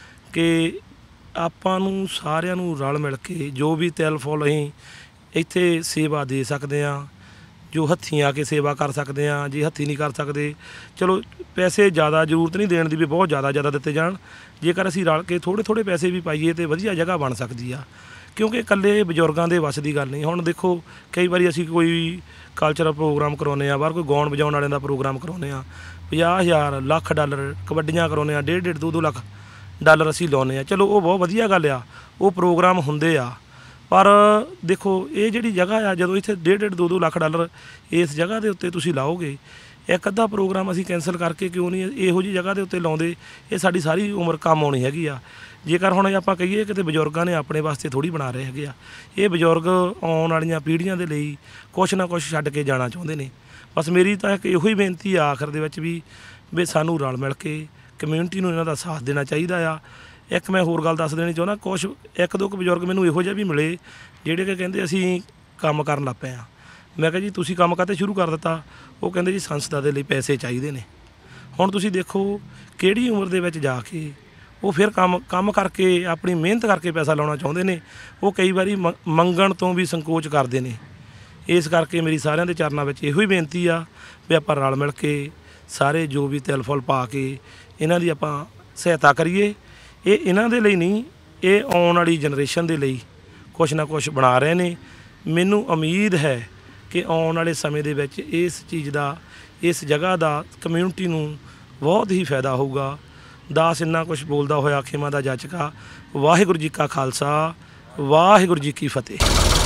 Speaker 8: ਕਿ ਆਪਾਂ ਨੂੰ ਸਾਰਿਆਂ ਨੂੰ ਰਲ ਮਿਲ ਕੇ ਜੋ ਵੀ ਤਿਲ ਫੁੱਲ ਅਸੀਂ ਇੱਥੇ ਸੇਵਾ ਦੇ ਸਕਦੇ ਹਾਂ, ਜੋ ਹੱਥੀਂ ਆ ਕੇ ਸੇਵਾ ਕਰ ਸਕਦੇ ਹਾਂ। ਜੇ ਹੱਥੀਂ ਨਹੀਂ ਕਰ ਸਕਦੇ ਚਲੋ ਪੈਸੇ ਜ਼ਿਆਦਾ ਜ਼ਰੂਰਤ ਨਹੀਂ ਦੇਣ ਦੀ ਵੀ ਬਹੁਤ ਜ਼ਿਆਦਾ ਜ਼ਿਆਦਾ ਦਿੱਤੇ ਜਾਣ। ਜੇਕਰ ਅਸੀਂ ਰਲ ਕੇ ਥੋੜ੍ਹੇ ਥੋੜ੍ਹੇ ਪੈਸੇ ਵੀ ਪਾਈਏ ਤਾਂ ਵਧੀਆ ਜਗ੍ਹਾ ਬਣ ਸਕਦੀ ਆ, ਕਿਉਂਕਿ ਇਕੱਲੇ ਬਜ਼ੁਰਗਾਂ ਦੇ ਵੱਸ ਦੀ ਗੱਲ ਨਹੀਂ। ਹੁਣ ਦੇਖੋ ਕਈ ਵਾਰੀ ਅਸੀਂ ਕੋਈ ਕਲਚਰਲ ਪ੍ਰੋਗਰਾਮ ਕਰਾਉਂਦੇ ਹਾਂ, ਬਾਹਰ ਕੋਈ ਗਾਉਣ ਵਜਾਉਣ ਵਾਲਿਆਂ ਦਾ ਪ੍ਰੋਗਰਾਮ ਕਰਾਉਂਦੇ ਹਾਂ, ਪੰਜਾਹ ਹਜ਼ਾਰ ਲੱਖ ਡਾਲਰ ਕਬੱਡੀਆਂ ਕਰਾਉਂਦੇ ਹਾਂ, ਡੇਢ ਡੇਢ ਦੋ ਦੋ ਲੱਖ ਡਾਲਰ ਅਸੀਂ ਲਾਉਂਦੇ ਹਾਂ। ਚਲੋ ਉਹ ਬਹੁਤ ਵਧੀਆ ਗੱਲ ਆ, ਉਹ ਪ੍ਰੋਗਰਾਮ ਹੁੰਦੇ ਆ, ਪਰ ਦੇਖੋ ਇਹ ਜਿਹੜੀ ਜਗ੍ਹਾ ਆ ਜਦੋਂ ਇੱਥੇ ਡੇਢ ਡੇਢ ਦੋ ਦੋ ਲੱਖ ਡਾਲਰ ਇਸ ਜਗ੍ਹਾ ਦੇ ਉੱਤੇ ਤੁਸੀਂ ਲਾਓਗੇ, ਇੱਕ ਅੱਧਾ ਪ੍ਰੋਗਰਾਮ ਅਸੀਂ ਕੈਂਸਲ ਕਰਕੇ ਕਿਉਂ ਨਹੀਂ ਇਹੋ ਜਿਹੀ ਜਗ੍ਹਾ ਦੇ ਉੱਤੇ ਲਾਉਂਦੇ। ਇਹ ਸਾਡੀ ਸਾਰੀ ਉਮਰ ਕੰਮ ਆਉਣੀ ਹੈਗੀ ਆ। ਜੇਕਰ ਹੁਣ ਆਪਾਂ ਕਹੀਏ ਕਿਤੇ ਬਜ਼ੁਰਗਾਂ ਨੇ ਆਪਣੇ ਵਾਸਤੇ ਥੋੜ੍ਹੀ ਬਣਾ ਰਹੇ ਹੈਗੇ ਆ, ਇਹ ਬਜ਼ੁਰਗ ਆਉਣ ਵਾਲੀਆਂ ਪੀੜ੍ਹੀਆਂ ਦੇ ਲਈ ਕੁਛ ਨਾ ਕੁਛ ਛੱਡ ਕੇ ਜਾਣਾ ਚਾਹੁੰਦੇ ਨੇ। ਬਸ ਮੇਰੀ ਤਾਂ ਇੱਕ ਇਹੋ ਹੀ ਬੇਨਤੀ ਆ ਆਖਰ ਦੇ ਵਿੱਚ ਵੀ ਵੀ ਸਾਨੂੰ ਰਲ ਮਿਲ ਕੇ ਕਮਿਊਨਿਟੀ ਨੂੰ ਇਹਨਾਂ ਦਾ ਸਾਥ ਦੇਣਾ ਚਾਹੀਦਾ ਆ। ਇੱਕ ਮੈਂ ਹੋਰ ਗੱਲ ਦੱਸ ਦੇਣੀ ਚਾਹੁੰਦਾ, ਕੁਛ ਇੱਕ ਦੋ ਕੁ ਬਜ਼ੁਰਗ ਮੈਨੂੰ ਇਹੋ ਜਿਹੇ ਵੀ ਮਿਲੇ ਜਿਹੜੇ ਕਿ ਕਹਿੰਦੇ ਅਸੀਂ ਕੰਮ ਕਰਨ ਲੱਗ ਪਏ ਹਾਂ। ਮੈਂ ਕਿਹਾ ਜੀ ਤੁਸੀਂ ਕੰਮ ਕਾਹਤੇ ਸ਼ੁਰੂ ਕਰ ਦਿੱਤਾ? ਉਹ ਕਹਿੰਦੇ ਜੀ ਸੰਸਥਾ ਦੇ ਲਈ ਪੈਸੇ ਚਾਹੀਦੇ ਨੇ। ਹੁਣ ਤੁਸੀਂ ਦੇਖੋ ਕਿਹੜੀ ਉਮਰ ਦੇ ਵਿੱਚ ਜਾ ਕੇ ਉਹ ਫਿਰ ਕੰਮ ਕੰਮ ਕਰਕੇ ਆਪਣੀ ਮਿਹਨਤ ਕਰਕੇ ਪੈਸਾ ਲਾਉਣਾ ਚਾਹੁੰਦੇ ਨੇ। ਉਹ ਕਈ ਵਾਰੀ ਮ ਮੰਗਣ ਤੋਂ ਵੀ ਸੰਕੋਚ ਕਰਦੇ ਨੇ। ਇਸ ਕਰਕੇ ਮੇਰੀ ਸਾਰਿਆਂ ਦੇ ਚਰਨਾਂ ਵਿੱਚ ਇਹੋ ਹੀ ਬੇਨਤੀ ਆ ਵੀ ਆਪਾਂ ਰਲ ਮਿਲ ਕੇ ਸਾਰੇ ਜੋ ਵੀ ਤਿਲ ਫੁੱਲ ਪਾ ਕੇ ਇਹਨਾਂ ਦੀ ਆਪਾਂ ਸਹਾਇਤਾ ਕਰੀਏ। ਇਹ ਇਹਨਾਂ ਦੇ ਲਈ ਨਹੀਂ, ਇਹ ਆਉਣ ਵਾਲੀ ਜਨਰੇਸ਼ਨ ਦੇ ਲਈ ਕੁਛ ਨਾ ਕੁਛ ਬਣਾ ਰਹੇ ਨੇ। ਮੈਨੂੰ ਉਮੀਦ ਹੈ ਕਿ ਆਉਣ ਵਾਲੇ ਸਮੇਂ ਦੇ ਵਿੱਚ ਇਸ ਚੀਜ਼ ਦਾ, ਇਸ ਜਗ੍ਹਾ ਦਾ ਕਮਿਊਨਿਟੀ ਨੂੰ ਬਹੁਤ ਹੀ ਫਾਇਦਾ ਹੋਊਗਾ। ਦਾਸ ਇੰਨਾ ਕੁਛ ਬੋਲਦਾ ਹੋਇਆ ਖੇਮਾ ਦਾ ਜਾਚਕਾ। ਵਾਹਿਗੁਰੂ ਜੀ ਕਾ ਖਾਲਸਾ, ਵਾਹਿਗੁਰੂ ਜੀ ਕੀ ਫਤਿਹ।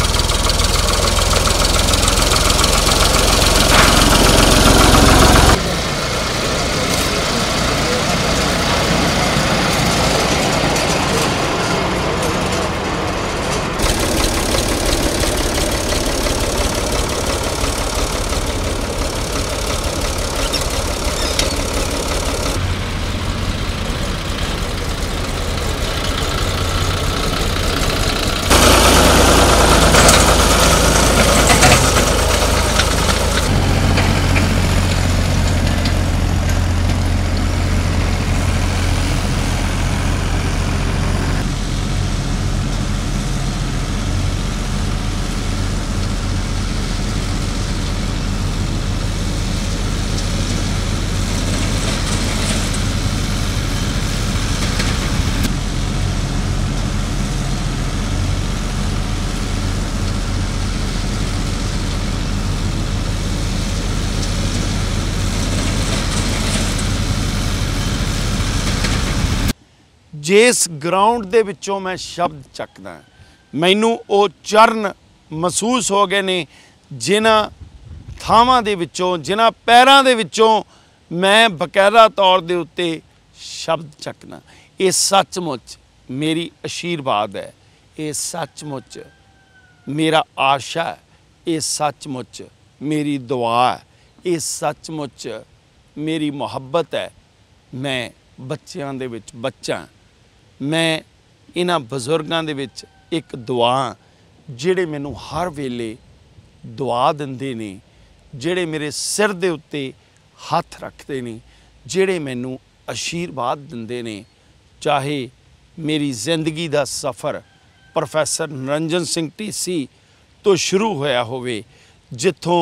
Speaker 1: ਜਿਸ ਗਰਾਊਂਡ ਦੇ ਵਿੱਚੋਂ ਮੈਂ ਸ਼ਬਦ ਚੱਕਦਾ, ਮੈਨੂੰ ਉਹ ਚਰਨ ਮਹਿਸੂਸ ਹੋ ਗਏ ਨੇ ਜਿਨ੍ਹਾਂ ਥਾਵਾਂ ਦੇ ਵਿੱਚੋਂ, ਜਿਨ੍ਹਾਂ ਪੈਰਾਂ ਦੇ ਵਿੱਚੋਂ ਮੈਂ ਬਕਾਇਦਾ ਤੌਰ ਦੇ ਉੱਤੇ ਸ਼ਬਦ ਚੱਕਣਾ। ਇਹ ਸੱਚਮੁੱਚ ਮੇਰੀ ਅਸ਼ੀਰਵਾਦ ਹੈ, ਇਹ ਸੱਚਮੁੱਚ ਮੇਰਾ ਆਸ਼ਾ ਹੈ, ਇਹ ਸੱਚਮੁੱਚ ਮੇਰੀ ਦੁਆ ਹੈ, ਇਹ ਸੱਚਮੁੱਚ ਮੇਰੀ ਮੁਹੱਬਤ ਹੈ। ਮੈਂ ਬੱਚਿਆਂ ਦੇ ਵਿੱਚ ਬੱਚਾ, ਮੈਂ ਇਹਨਾਂ ਬਜ਼ੁਰਗਾਂ ਦੇ ਵਿੱਚ ਇੱਕ ਦੁਆ, ਜਿਹੜੇ ਮੈਨੂੰ ਹਰ ਵੇਲੇ ਦੁਆ ਦਿੰਦੇ ਨੇ, ਜਿਹੜੇ ਮੇਰੇ ਸਿਰ ਦੇ ਉੱਤੇ ਹੱਥ ਰੱਖਦੇ ਨੇ, ਜਿਹੜੇ ਮੈਨੂੰ ਅਸ਼ੀਰਵਾਦ ਦਿੰਦੇ ਨੇ। ਚਾਹੇ ਮੇਰੀ ਜ਼ਿੰਦਗੀ ਦਾ ਸਫ਼ਰ ਪ੍ਰੋਫੈਸਰ ਨਿਰੰਜਨ ਸਿੰਘ ਢੀਸੀ ਤੋਂ ਸ਼ੁਰੂ ਹੋਇਆ ਹੋਵੇ, ਜਿੱਥੋਂ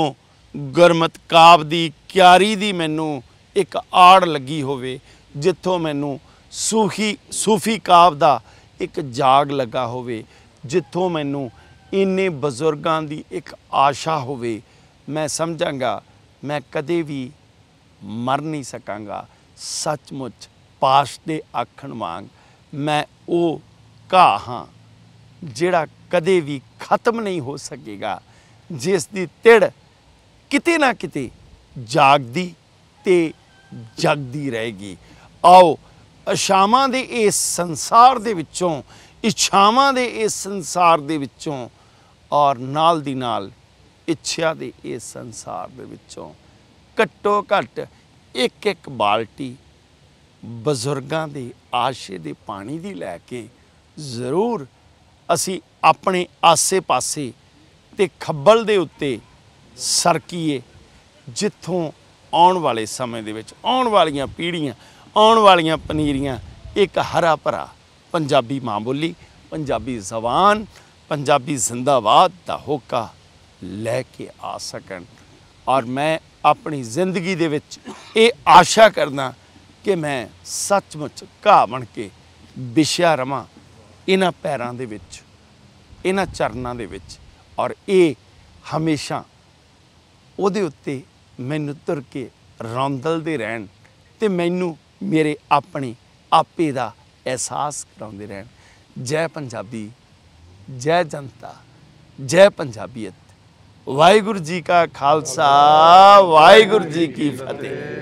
Speaker 1: ਗੁਰਮਤਿ ਕਾਵਿ ਦੀ ਕਿਆਰੀ ਦੀ ਮੈਨੂੰ ਇੱਕ ਆੜ ਲੱਗੀ ਹੋਵੇ, ਜਿੱਥੋਂ ਮੈਨੂੰ ਸੂਫੀ ਸੂਫੀ ਕਾਵਿ ਦਾ ਇੱਕ ਜਾਗ ਲੱਗਾ ਹੋਵੇ, ਜਿੱਥੋਂ ਮੈਨੂੰ ਇੰਨੇ ਬਜ਼ੁਰਗਾਂ ਦੀ ਇੱਕ ਆਸ਼ਾ ਹੋਵੇ, ਮੈਂ ਸਮਝਾਂਗਾ ਮੈਂ ਕਦੇ ਵੀ ਮਰ ਨਹੀਂ ਸਕਾਂਗਾ। ਸੱਚਮੁੱਚ ਪਾਸ਼ ਦੇ ਆਖਣ ਵਾਂਗ ਮੈਂ ਉਹ ਘਾਹ ਹਾਂ ਜਿਹੜਾ ਕਦੇ ਵੀ ਖਤਮ ਨਹੀਂ ਹੋ ਸਕੇਗਾ, ਜਿਸ ਦੀ ਤਿੜ ਕਿਤੇ ਨਾ ਕਿਤੇ ਜਾਗਦੀ ਤੇ ਜਗਦੀ ਰਹੇਗੀ। ਆਓ ਇਛਾਵਾਂ ਦੇ ਇਸ ਸੰਸਾਰ ਦੇ ਵਿੱਚੋਂ, ਇੱਛਾਵਾਂ ਦੇ ਇਸ ਸੰਸਾਰ ਦੇ ਵਿੱਚੋਂ ਔਰ ਨਾਲ ਦੀ ਨਾਲ ਇੱਛਾ ਦੇ ਇਸ ਸੰਸਾਰ ਦੇ ਵਿੱਚੋਂ ਘੱਟੋ ਘੱਟ ਇੱਕ ਇੱਕ ਬਾਲਟੀ ਬਜ਼ੁਰਗਾਂ ਦੇ ਆਸ਼ੇ ਦੇ ਪਾਣੀ ਦੀ ਲੈ ਕੇ ਜ਼ਰੂਰ ਅਸੀਂ ਆਪਣੇ ਆਸੇ ਪਾਸੇ ਤੇ ਖੱਬਲ ਦੇ ਉੱਤੇ ਸਰਕੀਏ, ਜਿੱਥੋਂ ਆਉਣ ਵਾਲੇ ਸਮੇਂ ਦੇ ਵਿੱਚ ਆਉਣ ਵਾਲੀਆਂ ਪੀੜ੍ਹੀਆਂ, ਆਉਣ ਵਾਲੀਆਂ ਪਨੀਰੀਆਂ ਇੱਕ ਹਰਾ ਭਰਾ ਪੰਜਾਬੀ ਮਾਂ ਬੋਲੀ, ਪੰਜਾਬੀ ਜ਼ਬਾਨ, ਪੰਜਾਬੀ ਜ਼ਿੰਦਾਬਾਦ ਦਾ ਹੋਕਾ ਲੈ ਕੇ ਆ ਸਕਣ। ਔਰ ਮੈਂ ਆਪਣੀ ਜ਼ਿੰਦਗੀ ਦੇ ਵਿੱਚ ਇਹ ਆਸ਼ਾ ਕਰਦਾ ਕਿ ਮੈਂ ਸੱਚਮੁੱਚ ਘਾਹ ਬਣ ਕੇ ਵਿਛਿਆ ਰਵਾਂ ਇਹਨਾਂ ਪੈਰਾਂ ਦੇ ਵਿੱਚ, ਇਹਨਾਂ ਚਰਨਾਂ ਦੇ ਵਿੱਚ, ਔਰ ਇਹ ਹਮੇਸ਼ਾ ਉਹਦੇ ਉੱਤੇ ਮੈਨੂੰ ਤੁਰ ਕੇ ਰੌਂਦਲਦੇ ਰਹਿਣ ਤੇ ਮੈਨੂੰ ਮੇਰੇ ਆਪਣੇ ਆਪੇ ਦਾ ਅਹਿਸਾਸ ਕਰਾਉਂਦੇ ਰਹਿਣ। ਜੈ ਪੰਜਾਬੀ, ਜੈ ਜਨਤਾ, ਜੈ ਪੰਜਾਬੀਅਤ। ਵਾਹਿਗੁਰੂ ਜੀ ਕਾ ਖਾਲਸਾ, ਵਾਹਿਗੁਰੂ ਜੀ ਕੀ ਫਤਿਹ।